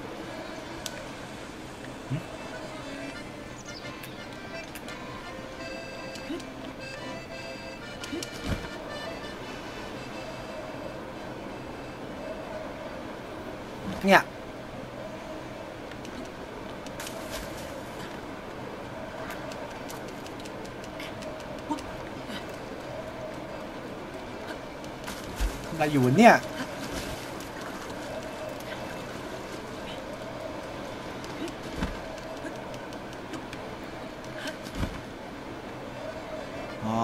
เนี่ยเราอยู่เนี่ยอ๋อ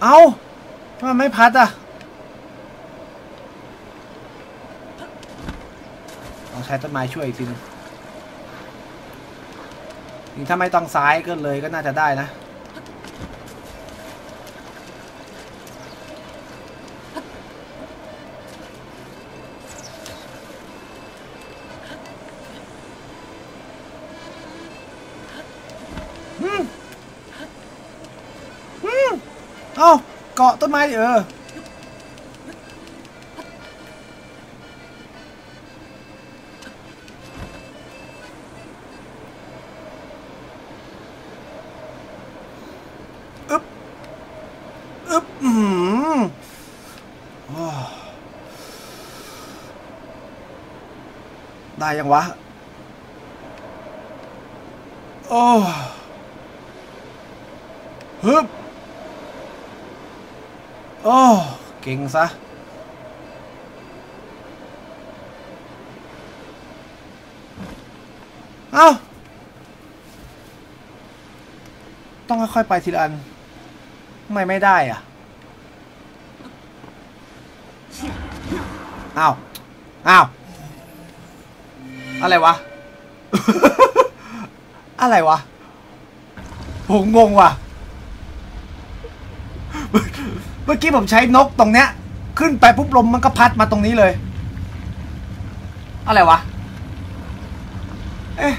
เอ้าทำไมไม่พัดอ่ะต้องใช้ต้นไม้ช่วยอีกทีนึงนี่ถ้าไม่ต้องซ้ายก็เลยก็น่าจะได้นะเอ้าเกาะต้นไม้ดิได้ยังวะโอ้ฮึบโอ้เก่งซะเอ้าต้องค่อยๆไปทีละอันทำไมไม่ได้อ่ะอ้าวอ้าวอะไรวะ อะไรวะผมงงว่ะ เมื่อกี้ผมใช้นกตรงเนี้ยขึ้นไปปุ๊บลมมันก็พัดมาตรงนี้เลยอะไรวะเอ๊ะ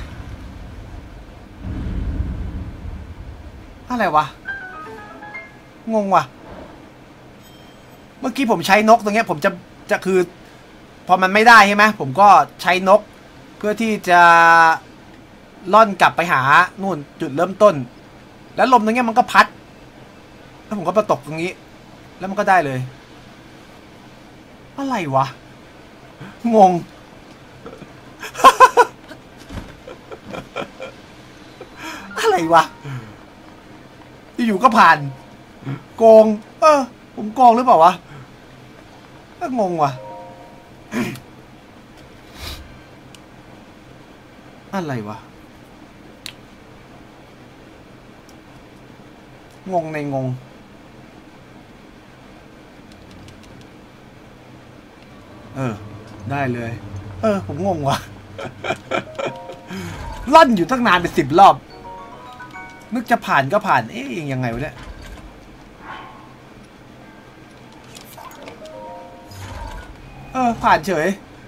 อะไรวะงงว่ะเมื่อกี้ผมใช้นกตรงเนี้ยผมจะคือพอมันไม่ได้ใช่ไหมผมก็ใช้นกเพื่อที่จะล่อนกลับไปหานู่นจุดเริ่มต้นแล้วลมตรงเนี้ยมันก็พัดแล้วผมก็มาตกตรงนี้แล้วมันก็ได้เลยอะไรวะงง อะไรวะอยู่ก็ผ่านโกงผมโกงหรือเปล่าวะก็งงว่ะ อะไรวะงงในงงได้เลยผมงงว่ะ ลั่นอยู่ตั้งนานเป็น10 รอบนึกจะผ่านก็ผ่านยังไงวะเนี่ยผ่านเฉย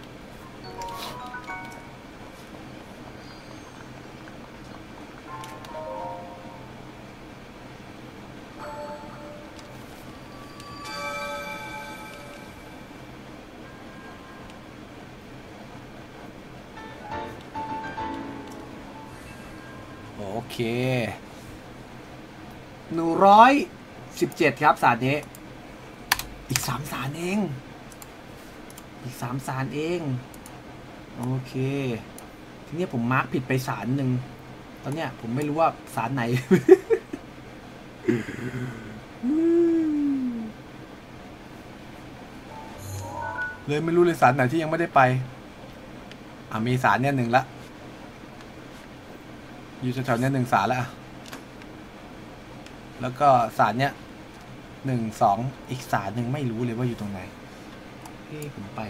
โอเค117ครับสารนี้อีก3 สารเองโอเคทีนี้ผมมาร์คผิดไปสารหนึ่งตอนเนี้ยผมไม่รู้ว่าสารไหน เลยไม่รู้เลยสารไหนที่ยังไม่ได้ไปมีสารเนี่ย1ละอยู่แถวๆเนี้ย1 สารแล้วแล้วก็สารเนี้ย1 2อีกสารหนึ่งไม่รู้เลยว่าอยู่ตรงไหนผมไป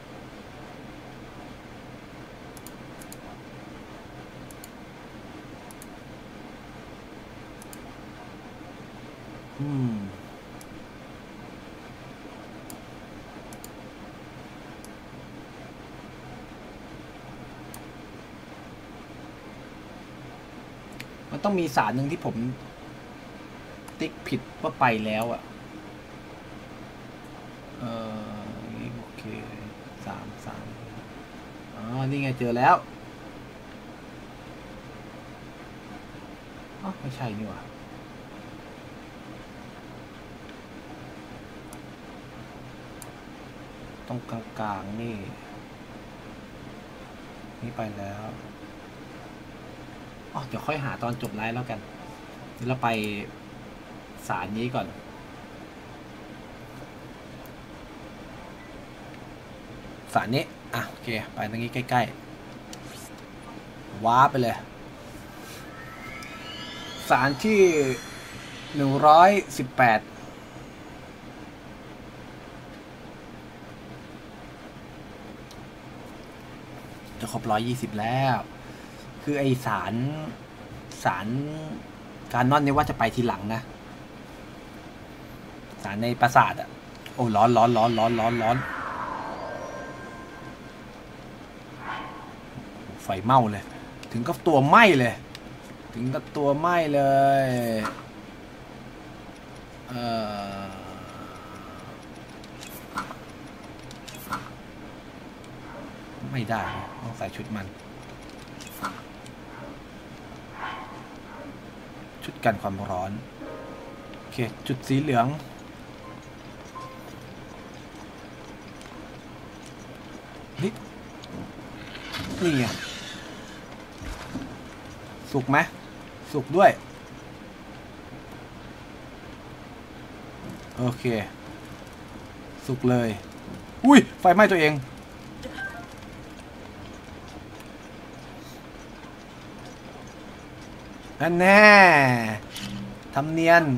มันต้องมีสารหนึ่งที่ผมติ๊กผิดว่าไปแล้วโอเค3นี่ไงเจอแล้วไม่ใช่นี่หว่าตรงกลางๆนี่ไปแล้วเดี๋ยวค่อยหาตอนจบไลฟ์แล้วกันเดี๋ยวเราไปสารนี้ก่อนสารนี้โอเคไปตรงนี้ใกล้ๆว้าไปเลยสารที่118 จะครบ120แล้ว คือไอสารการนอนเนี่ยว่าจะไปทีหลังนะสารในปราสาทอ่ะโอ้ร้อนไฟไหม้เลยถึงกับตัวไหม้เลยไม่ได้ต้องใส่ชุดมันชุดกันความร้อนโอเคจุดสีเหลืองนี่ไงสุกไหมสุกด้วยโอเคสุกเลยอุ้ยไฟไหม้ตัวเองนั่นแน่ทำเนียน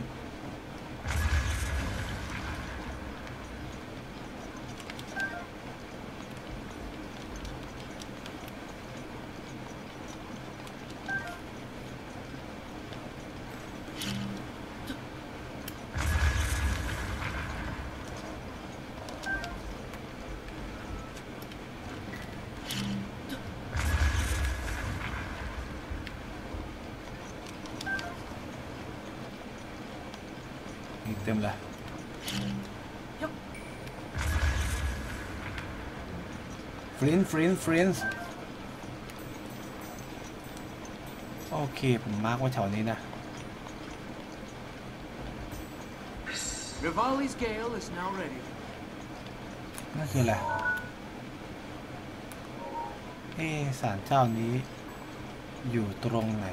เต็มเลยฟรินซ์โอเคผมมาร์กไว้แถวนี้นะ Rivali's Gale is now ready. นั่นคืออะไรศาลเจ้านี้อยู่ตรงไหน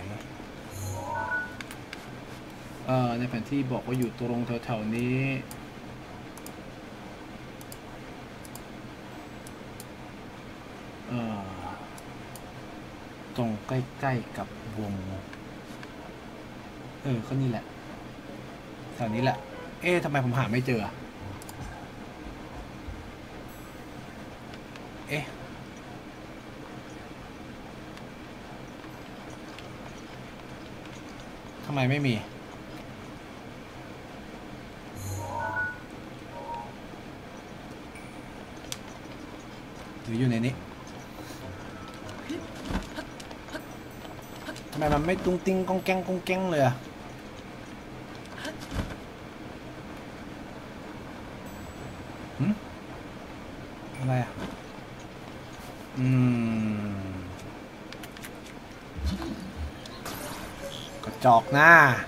ในแผนที่บอกว่าอยู่ตรงแถวๆนี้ตรงใกล้ๆกับวงก็นี่แหละแถวนี้แหละทำไมผมหาไม่เจอทำไมไม่มีหรืออยู่ในนี้ทำไมมันไม่ตุ้งติ้งก้องแก้งเลยอะไรกระจอกหน้า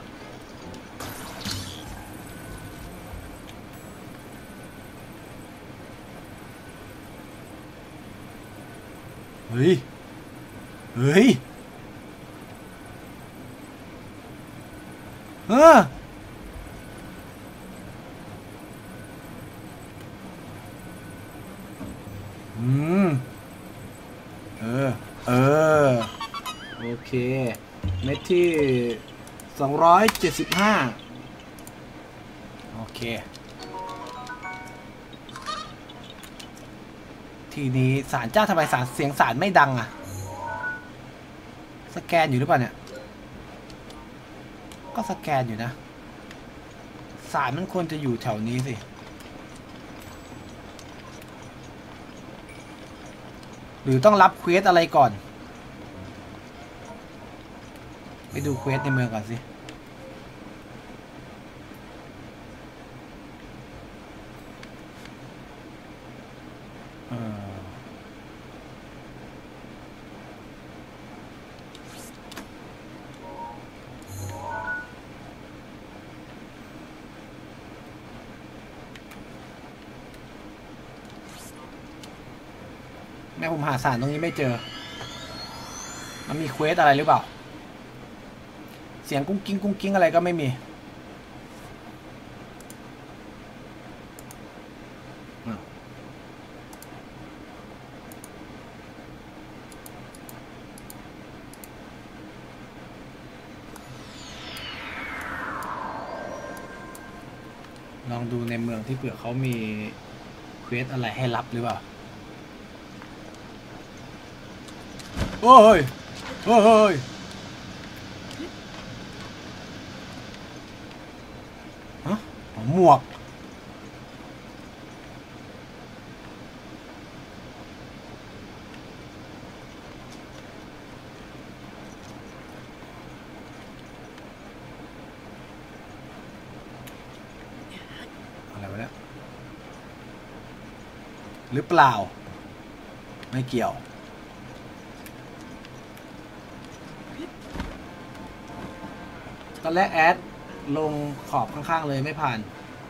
เฮ้ยโอเคเม็ดที่275โอเคทีนี้ศาลเจ้าทำไมเสียงศาลไม่ดังอ่ะสแกนอยู่หรือเปล่าเนี่ยก็สแกนอยู่นะศาลมันควรจะอยู่แถวนี้สิหรือต้องรับเควสอะไรก่อนไปดูเควสในเมืองก่อนสิแม่ผมหาสารตรงนี้ไม่เจอมันมีเควสอะไรหรือเปล่าเสียงกุ้งกิ้งอะไรก็ไม่มีลองดูในเมืองที่เผื่อเขามีเควสอะไรให้รับหรือเปล่าโอ้ยโอ้ยฮะหมวกอะไรวะเนี่ยหรือเปล่าไม่เกี่ยวตอนแรกแอดลงขอบข้างๆเลยไม่ผ่าน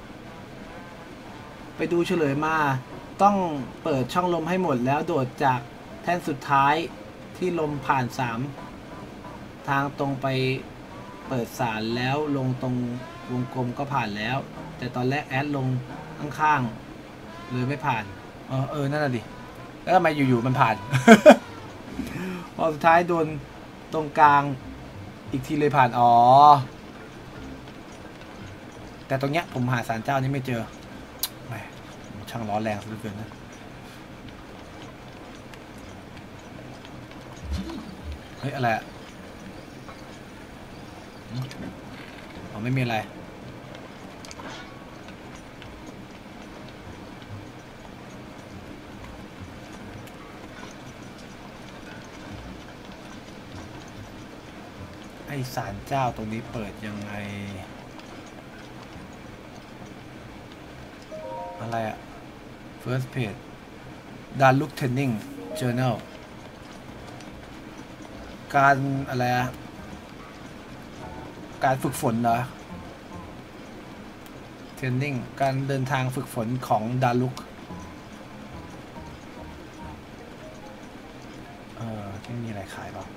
ไปดูเฉลยมาต้องเปิดช่องลมให้หมดแล้วโดดจากแท่นสุดท้ายที่ลมผ่าน3ทางตรงไปเปิดสารแล้วลงตรงวงกลมก็ผ่านแล้วแต่ตอนแรกแอดลงข้างๆเลยไม่ผ่านนั่นน่ะดิแล้วทำไมอยู่ๆมันผ่าน พอสุดท้ายโดนตรงกลางอีกทีเลยผ่านแต่ตรงเนี้ยผมหาศาลเจ้านี้ไม่เจอแหมช่างร้อนแรงซะเหลือเกินนะเฮ้ยอะไรอ่ะไม่มีอะไรไอศาลเจ้าตรงนี้เปิดยังไงอะไรอะ first page การลุกเทรนนิ่ง journal การอะไรอะการฝึกฝนเหรอเทรนนิ่งการเดินทางฝึกฝนของดารุกที่มีอะไรขายบ้าง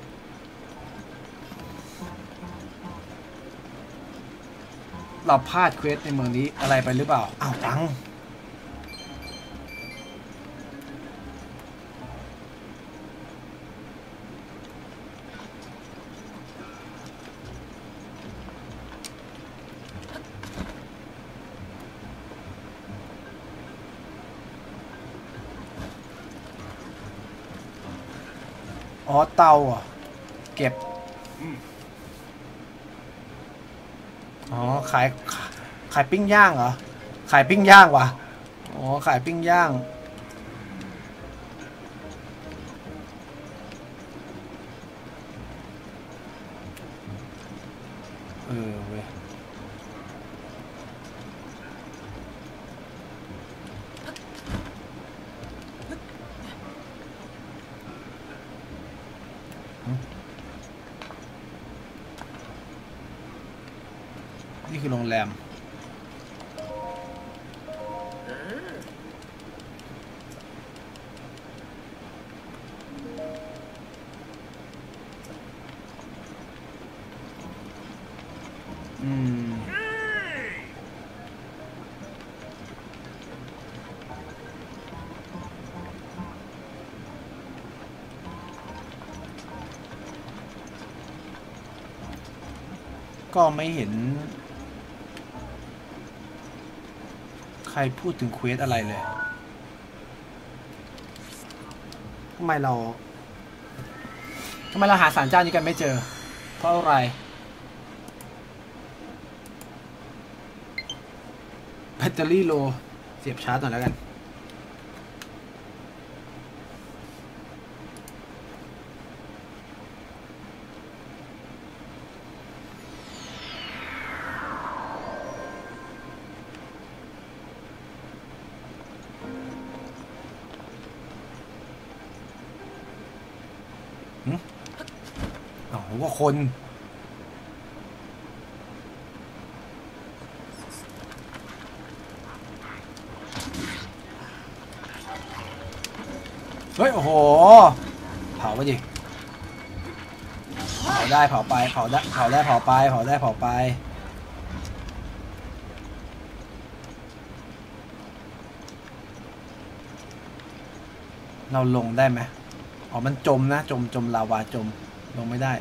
เราพลาดเควสในเมืองนี้อะไรไปหรือเปล่าอ้าวตังเตาอ่ะเก็บขายปิ้งย่างเหรอขายปิ้งย่างวะขายปิ้งย่างเว้ยนี่คือโรงแรมก็ไม่เห็นใครพูดถึงเควสอะไรเลยทำไมเราหาศาลเจ้านี้กันไม่เจอเพราะอะไรแบตเตอรี่โลเสียบชาร์จหน่อยแล้วกันว่าคนเฮ้ยโอ้โหเผาไปดิเผาได้เผาไปเผาได้เผาได้เผาไปเผาได้เผาไปเราลงได้ไหมมันจมนะจมลาวาจมลงไม่ได้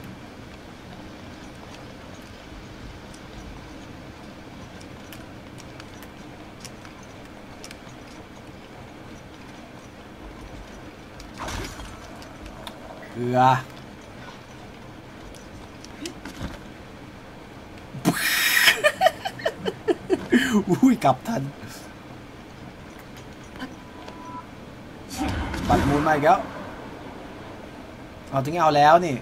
เกลืออุ้ยกลับทันปัดมูลมาอีกแล้วเอาถึงเอาแล้วนี่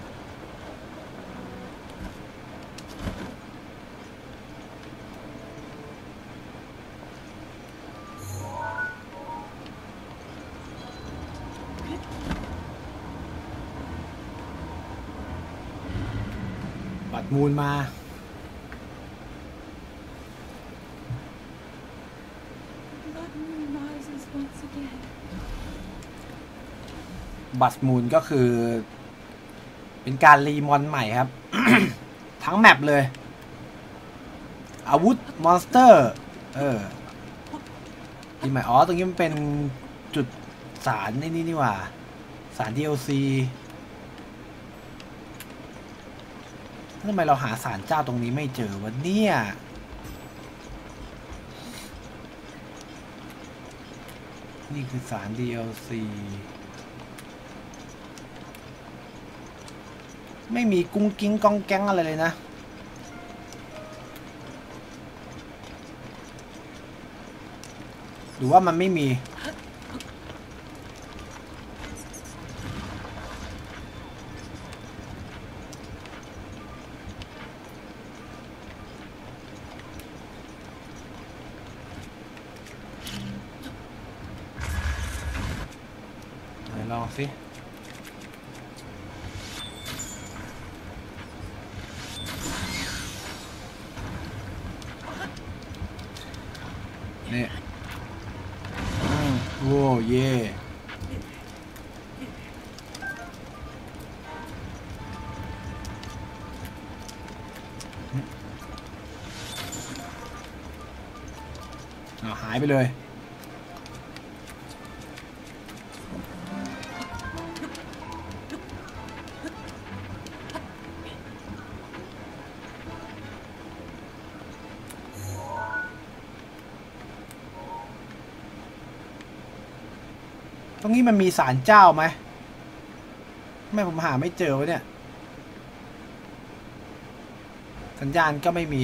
ปัดมูลมาบัสมูลก็คือเป็นการรีมอนใหม่ครับ ทั้งแมปเลยอาวุธมอนสเตอร์รีใหม่อ๋อตรงนี้มันเป็นจุดสารนี่ว่าสาร DLC ทำไมเราหาสารเจ้าตรงนี้ไม่เจอวะเนี่ยนี่คือสาร DLC ไม่มีกุ้งกิ้งกองแก๊งอะไรเลยนะหรือว่ามันไม่มีไหนลองสินี่โอ้เย่หายไปเลยตรงนี้มันมีศาลเจ้าไหมไม่ผมหาไม่เจอวะเนี่ยสัญญาณก็ไม่มี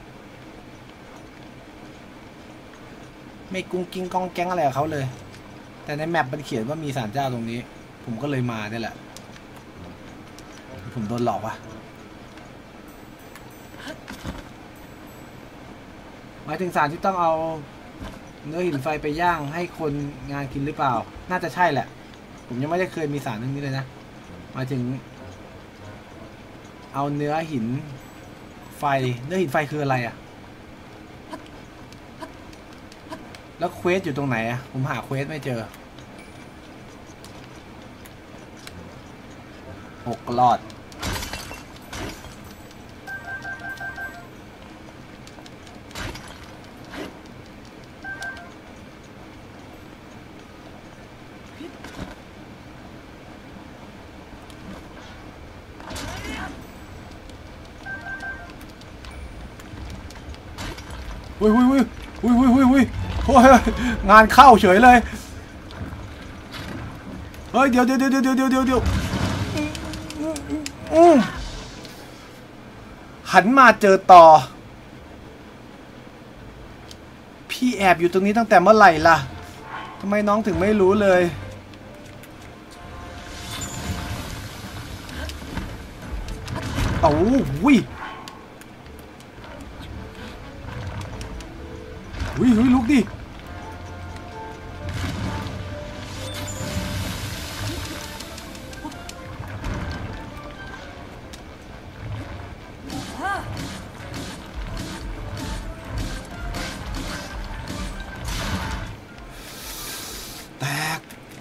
ไม่กุ้งกิ้งก้องแก๊งอะไรกับเขาเลยแต่ในแมปมันเขียนว่ามีศาลเจ้าตรงนี้ผมก็เลยมาเนี่ยแหละผมโดนหลอกว่ะหมายถึงศาลที่ต้องเอาเนื้อหินไฟไปย่างให้คนงานกินหรือเปล่าน่าจะใช่แหละผมยังไม่ได้เคยมีสารเรื่องนี้เลยนะหมายถึงเอาเนื้อหินไฟเนื้อหินไฟคืออะไรอะแล้วเควสอยู่ตรงไหนอะผมหาเควสไม่เจอ6 รอดอุ้ยโอ้ยงานเข้าเฉยเลยเฮ้ยเดี๋ยวหันมาเจอต่อพี่แอบอยู่ตรงนี้ตั้งแต่เมื่อไหร่ล่ะทำไมน้องถึงไม่รู้เลยโอ้ยลุกดิแตก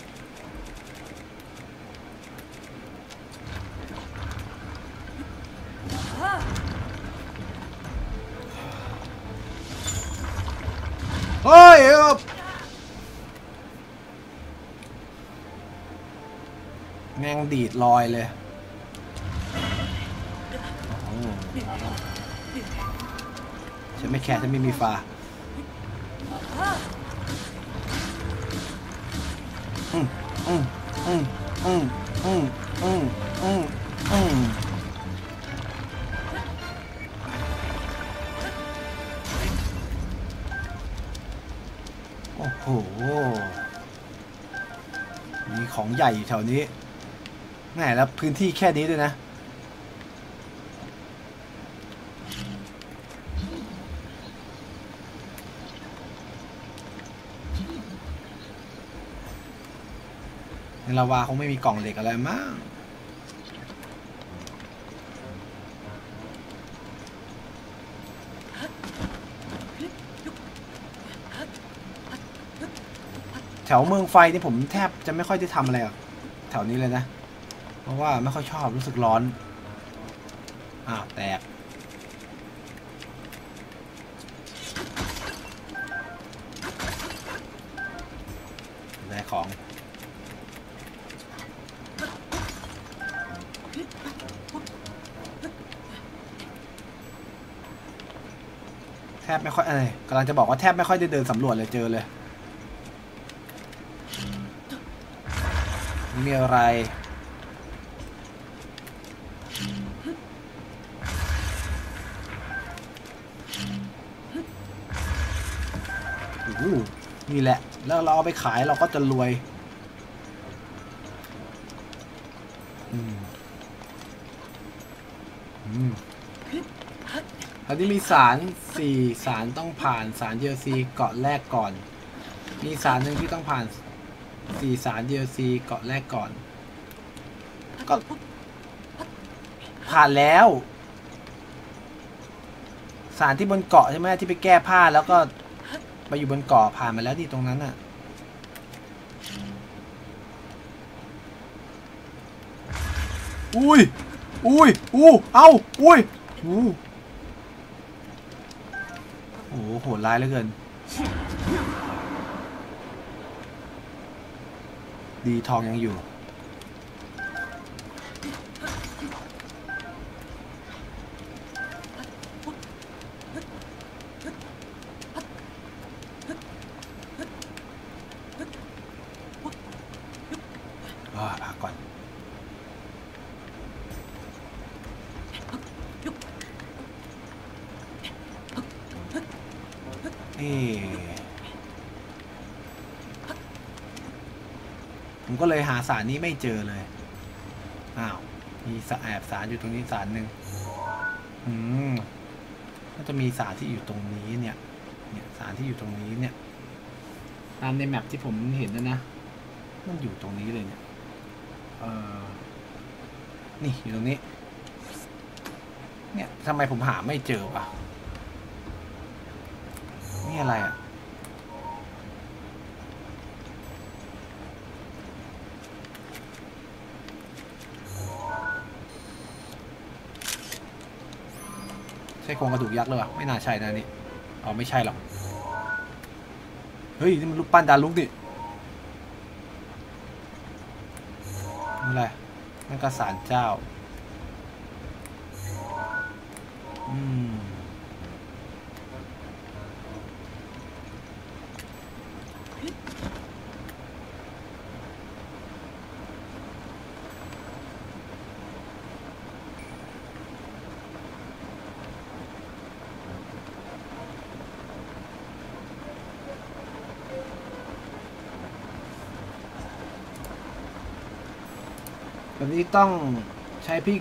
เฮ้ยแม่งดีดลอยเลยฉันไม่แคร์ฉันไม่มีฟ้าโอ้โหมีของใหญ่อยู่แถวนี้แม่แล้วพื้นที่แค่นี้ด้วยนะในลาวาคงไม่มีกล่องเหล็กอะไรมั้งแถวเมืองไฟนี่ผมแทบจะไม่ค่อยได้ทำอะไรแถวนี้เลยนะเพราะว่าไม่ค่อยชอบรู้สึกร้อนแตกได้ของแทบไม่ค่อยกำลังจะบอกว่าแทบไม่ค่อยได้เดินสำรวจเลยเจอเลยมีอะไรนี่แหละแล้วเราเอาไปขายเราก็จะรวยอันนี้มีสาร4สารต้องผ่านสาร DLC เกาะแรกก่อนมีสารหนึ่งที่ต้องผ่าน4สาร DLC เกาะแรกก่อนก็ผ่านแล้วสารที่บนเกาะใช่ไหมที่ไปแก้ผ้าแล้วก็ไปอยู่บนเกาะผ่านมาแล้วที่ตรงนั้นน่ะอุ้ยเอ้าอุ้ยโอ้โหโหดร้ายเหลือเกินดีทองยังอยู่พักก่อนผมก็เลยหาสารนี้ไม่เจอเลยมีแอบสารอยู่ตรงนี้สารหนึ่งก็จะมีสารที่อยู่ตรงนี้เนี่ยสารที่อยู่ตรงนี้เนี่ยตามในแมปที่ผมเห็นนะมันอยู่ตรงนี้เลยเนี่ยนี่อยู่ตรงนี้เนี่ยทำไมผมหาไม่เจอวะนี่อะไรใช่โครงกระดูกยักษ์หรือเปล่าไม่น่าใช่นะนี่ไม่ใช่หรอกเฮ้ยนี่มันรูปปั้นดารุกดินี่อะไรนั่นก็ศาลเจ้าแบบนี้ต้องใช้พี่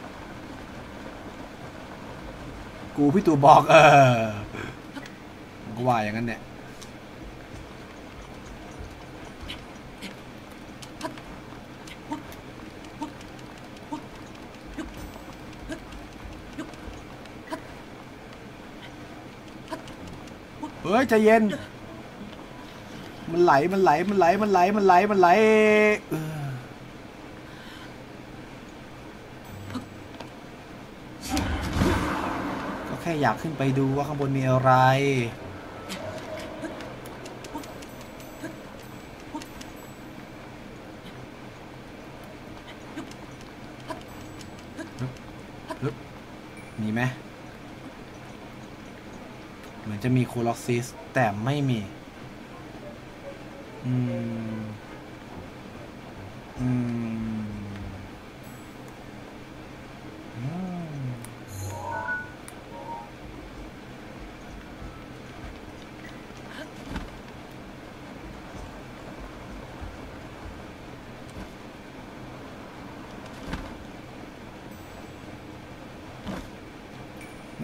ตูบอกก็ว่าอย่างนั้นเนี่ยเฮ้ยใจเย็นมันไหลแค่อยากขึ้นไปดูว่าข้างบนมีอะไรมีไหมเหมือนจะมีโคล็อกซิสแต่ไม่มี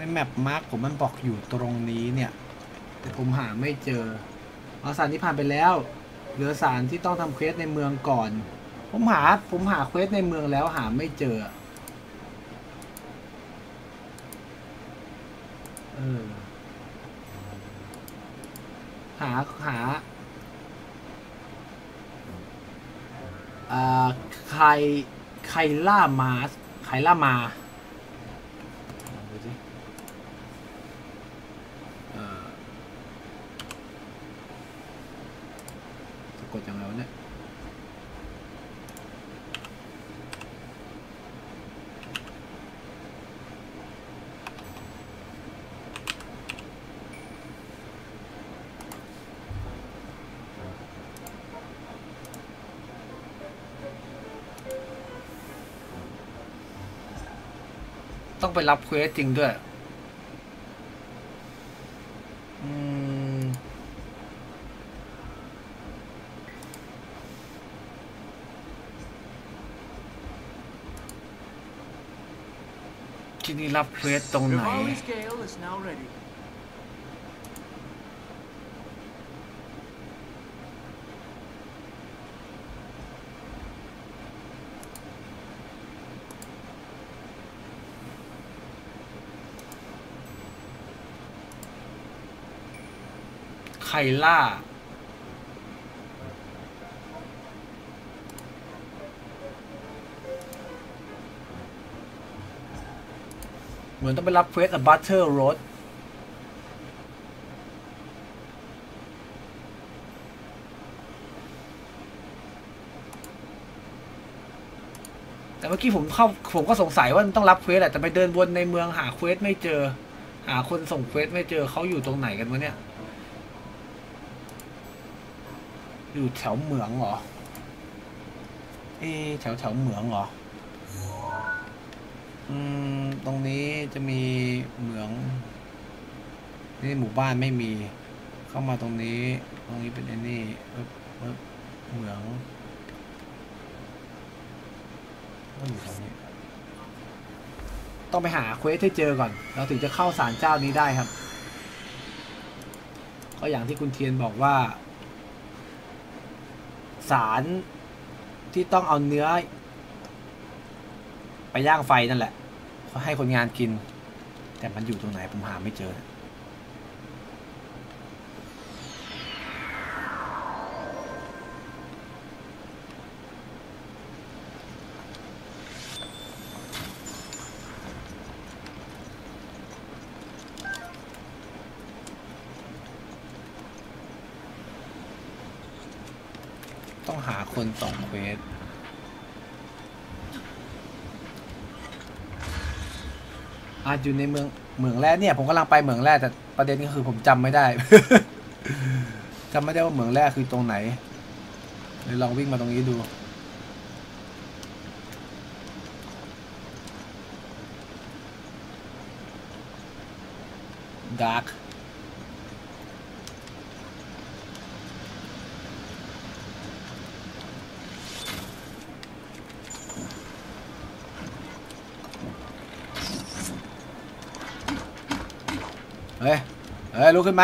ในแมปมาร์กผมมันบอกอยู่ตรงนี้เนี่ยแต่ผมหาไม่เจอสารนี้ผ่านไปแล้วเหลือสารที่ต้องทำเควสในเมืองก่อนผมหาเควสในเมืองแล้วหาไม่เจอหาใครล่ามาดูสิสะกดยังไงวะเนี่ยต้องไปรับเควสจริงด้วยที่นี่รับเควสตรงไหน Rivali's Gale is now ready. ไคล่าเหมือนต้องไปรับเควสอะบัตเตอร์โรดแต่เมื่อกี้ผมก็สงสัยว่าต้องรับเควสแหละแต่ไปเดินวนในเมืองหาเควสไม่เจอหาคนส่งเควสไม่เจอเขาอยู่ตรงไหนกันวะเนี่ยอยู่แถวเหมืองเหรอแถวเหมืองเหรอตรงนี้จะมีเหมืองนี่หมู่บ้านไม่มีเข้ามาตรงนี้เป็นไอ้นี่เหมืองก็อยู่ตรงนี้ต้องไปหาเควสให้เจอก่อนเราถึงจะเข้าศาลเจ้านี้ได้ครับก็อย่างที่คุณเทียนบอกว่าสารที่ต้องเอาเนื้อไปย่างไฟนั่นแหละเขาให้คนงานกินแต่มันอยู่ตรงไหนผมหาไม่เจอต้องหาคนส่งเควสอยู่ในเมืองแร่เนี่ยผมกำลังไปเหมืองแร่แต่ประเด็นก็คือผมจำไม่ได้ จำไม่ได้ว่าเหมืองแร่คือตรงไหนเลยลองวิ่งมาตรงนี้ดูดาร์กเฮ้ยลุกขึ้นมา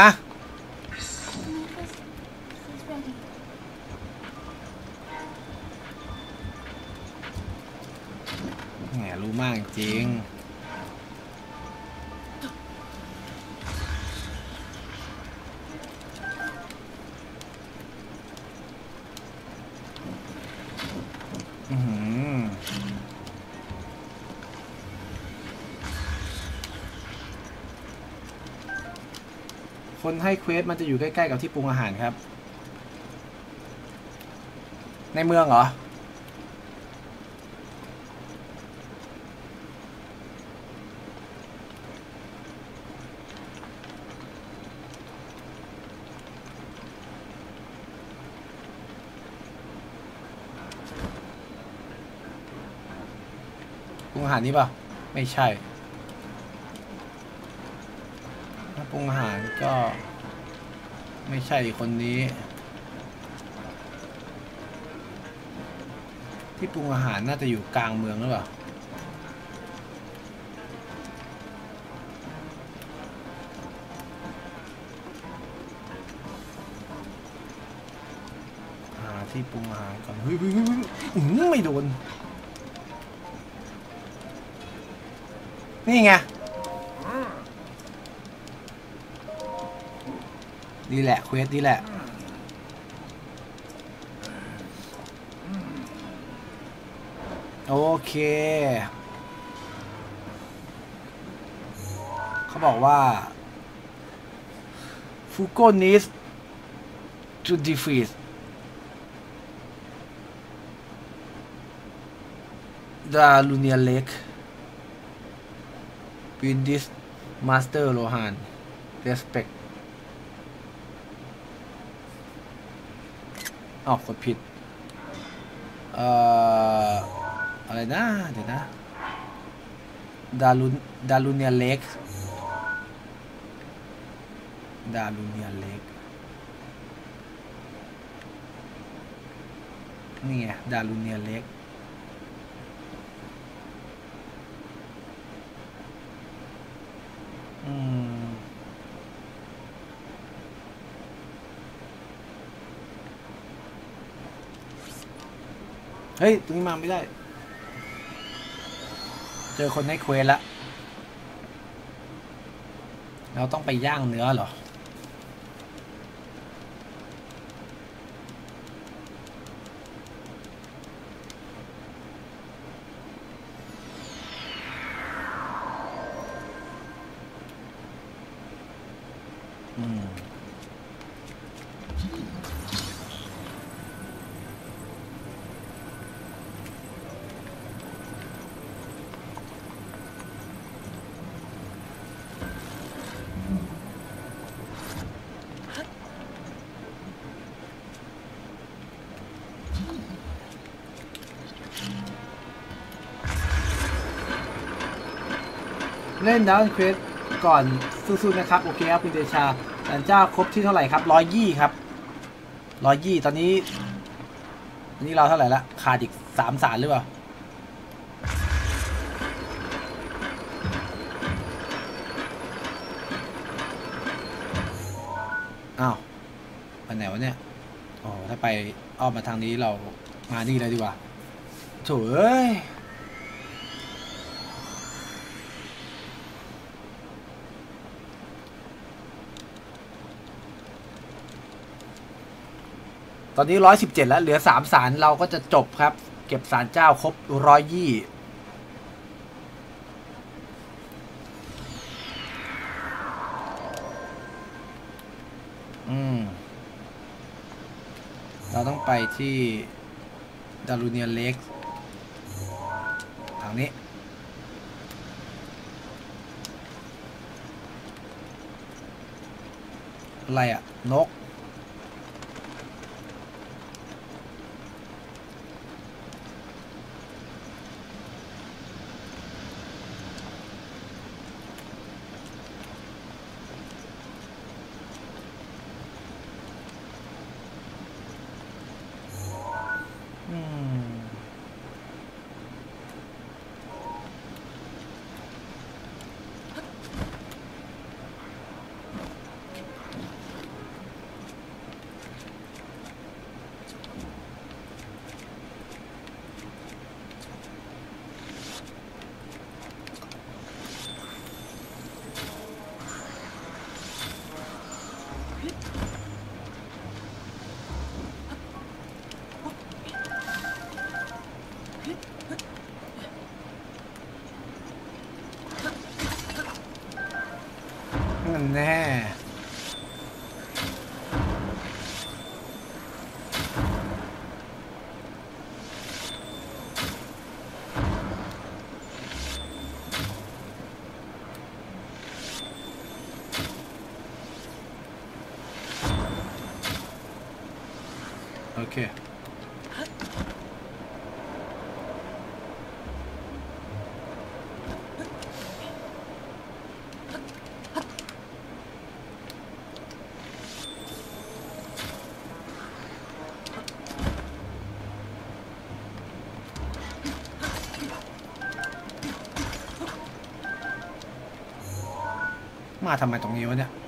แหมรู้มากจริงคนให้เควสมันจะอยู่ใกล้ๆกับที่ปรุงอาหารครับในเมืองเหรอปรุงอาหารนี้ป่ะไม่ใช่ถ้าปรุงอาหารก็ไม่ใช่คนนี้ที่ปรุงอาหารน่าจะอยู่กลางเมืองหรือเปล่าที่ปรุงอาหารก่อนเฮ้ยไม่โดนนี่ไงนี่แหละเควสนี่แหละโอเคเขาบอกว่าฟูโก้ needs to defeat the Lunar Lake win this Master Rohan respect ออกกดผิดอะไรนะเดี๋ยวนะดารูเนียเล็กนี่ไงดารูเนียเล็กเฮ้ยตรงนี้มาไม่ได้เจอคนให้เควสละเราต้องไปย่างเนื้อเหรอเล่นดาวน์เควสก่อนสู้ๆนะครับโอเคครับคุณเดชาแต่เจ้าครบที่เท่าไหร่ครับ120ครับ120ตอนนี้เราเท่าไหร่ละขาดอีก3 สารหรือเปล่าอ้าวไปไหนวะเนี่ยโอ้ถ้าไปอ้อมมาทางนี้เรามานี่เลยดีกว่าโถ่เอ้ยตอนนี้117แล้วเหลือ3 สารเราก็จะจบครับเก็บสารเจ้าครบเราต้องไปที่ดารูเนียเล็กทางนี้อะไรอะนกแน่โอเคมาทำไมตรงนี้วะเนี่ย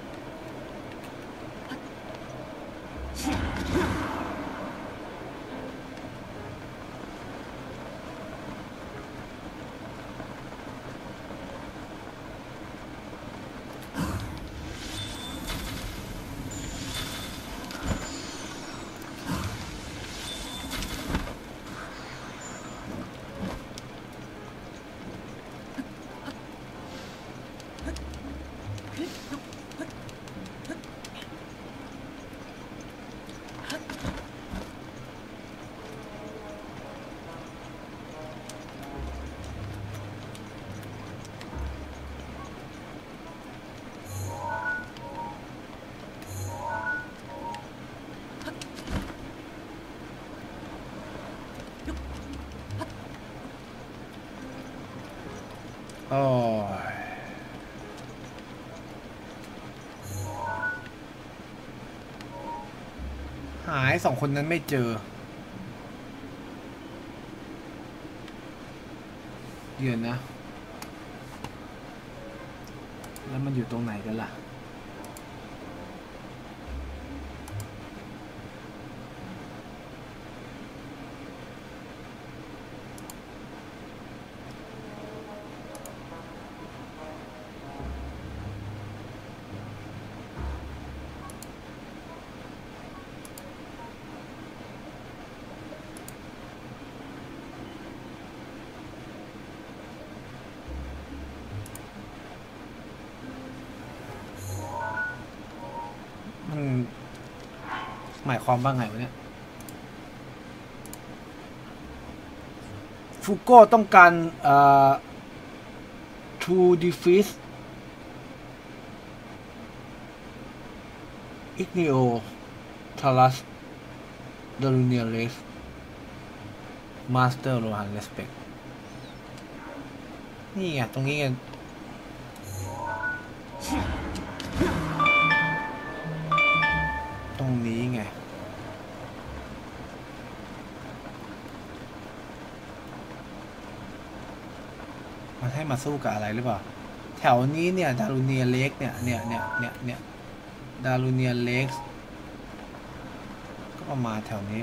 โอ้ยหายสองคนนั้นไม่เจอเดี๋ยวนะแล้วมันอยู่ตรงไหนกันล่ะมันหมายความว่าไงวะเนี่ยฟูโก้ต้องการto defeat Igneo Talas Darunia Rex Master Rohan Respect นี่ไงตรงนี้ไงตรงนี้ไงมันให้มาสู้กับอะไรหรือเปล่าแถวนี้เนี่ยดารูเนียเล็กเนี่ยดารูเนียเล็กก็ประมาณแถวนี้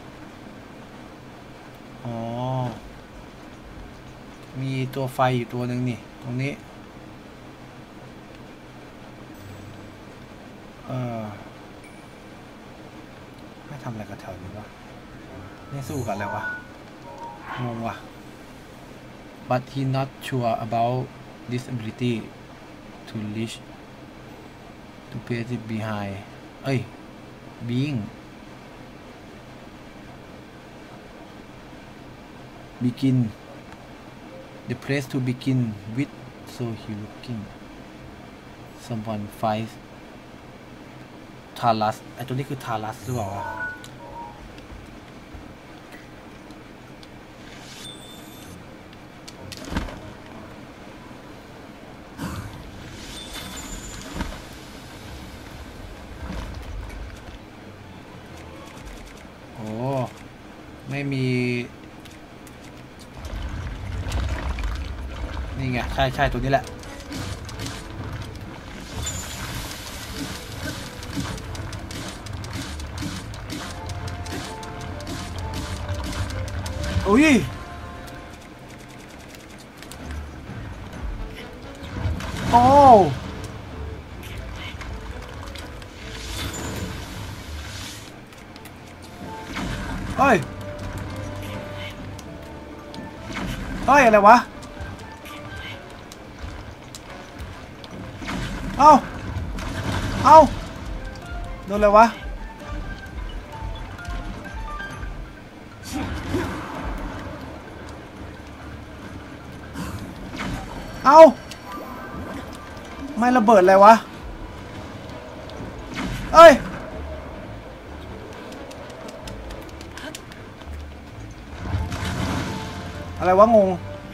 อ๋อมีตัวไฟอยู่ตัวหนึ่งนี่ตรงนี้ไม่ทำอะไรกับแถวนี้วะไม่สู้กันแล้ววะงงวะbut he not sure about this ability to reach to place it behind being begin the place to begin with so he looking someone fight Talas ไอตัวนี้คือ Talas หรือเปล่าวะไม่มีนี่ไงใช่ตัวนี้แหละอุ้ยโอ้เฮ้ยอะไรวะเอ้าโดนอะไรวะไม่ระเบิดอะไรวะอะไรวะงง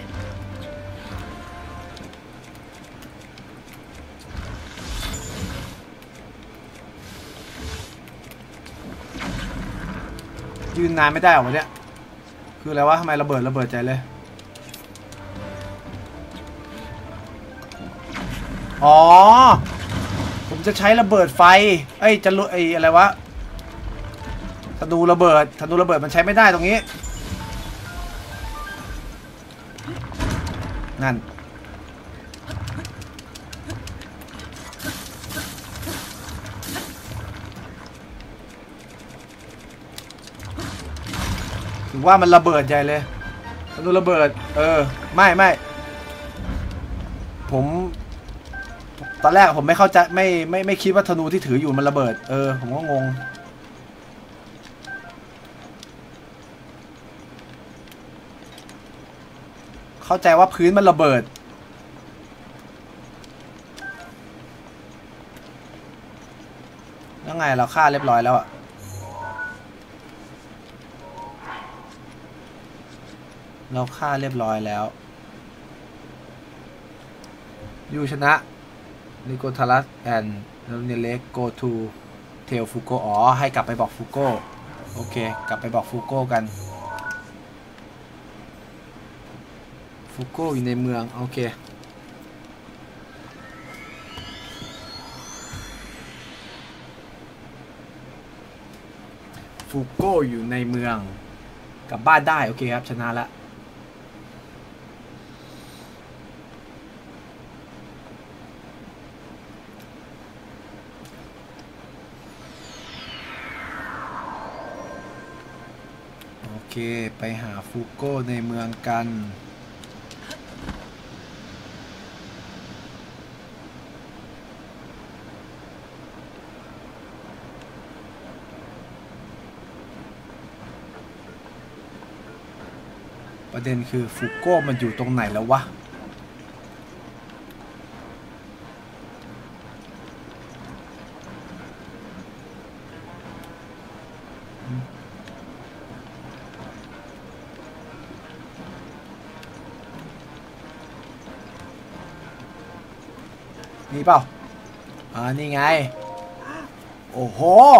ยืนนานไม่ได้หรอวะเนี่ยคืออะไรวะทำไมระเบิดใจเลยอ๋อผมจะใช้ระเบิดไฟจะอะไรวะธนูระเบิดมันใช้ไม่ได้ตรงนี้นั่นถือว่ามันระเบิดใหญ่เลยธนูระเบิดไม่ผมตอนแรกผมไม่เข้าใจไม่คิดว่าธนูที่ถืออยู่มันระเบิดผมก็งงเข้าใจว่าพื้นมันระเบิดแล้วไงเราฆ่าเรียบร้อยแล้วอะเราฆ่าเรียบร้อยแล้วยูชนะนิโคทัสแอนเนเล็กโกทูเทลฟูโกอ๋อให้กลับไปบอกฟูโกโอเคกลับไปบอกฟูโกกันฟูโกอยู่ในเมืองโอเคฟูโกอยู่ในเมืองกลับบ้านได้โอเคครับชนะละโอเคไปหาฟูโกในเมืองกันประเด็นคือฟูโก้มันอยู่ตรงไหนแล้ววะนี่เปล่านี่ไงโอ้โห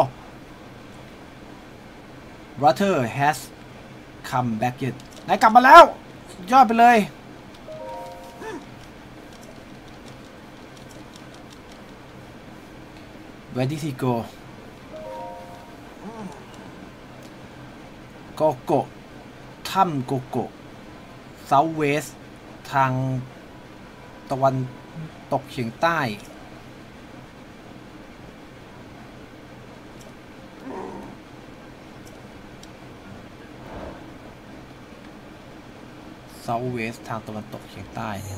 Brother has come back yet นายกลับมาแล้วยอดไปเลยWhere did he go โกโกถ้ำโกโก South West ทางตะวันตกเฉียงใต้South West ทางตะวันตกเฉียงใต้เนี่ย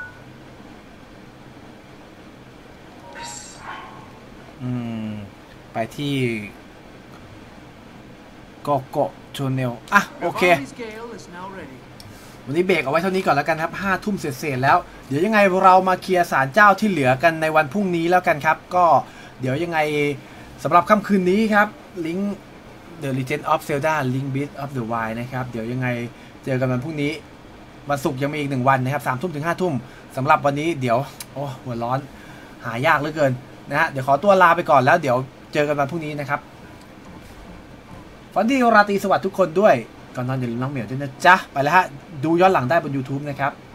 ไปที่โกโกโชเนลอ่ะโอเควันนี้เบรกเอาไว้เท่านี้ก่อนแล้วกันครับ5 ทุ่มเสร็จแล้วเดี๋ยวยังไงเรามาเคลียร์ศาลเจ้าที่เหลือกันในวันพรุ่งนี้แล้วกันครับก็เดี๋ยวยังไงสำหรับค่ำคืนนี้ครับ Link The Legend of Zelda Link Breath of the Wild นะครับเดี๋ยวยังไงเจอกันวันพรุ่งนี้วันศุกร์ยังมีอีก1 วันนะครับ3 ทุ่มถึง5 ทุ่มสำหรับวันนี้เดี๋ยวโอ้หัวร้อนหายากเหลือเกินนะฮะเดี๋ยวขอตัวลาไปก่อนแล้วเดี๋ยวเจอกันวันพรุ่งนี้นะครับฝันดีราตรีสวัสดิ์ทุกคนด้วยก่อนนอนอย่าลืมน้องเหมียวด้วยนะจ๊ะไปแล้วฮะดูย้อนหลังได้บน YouTube นะครับ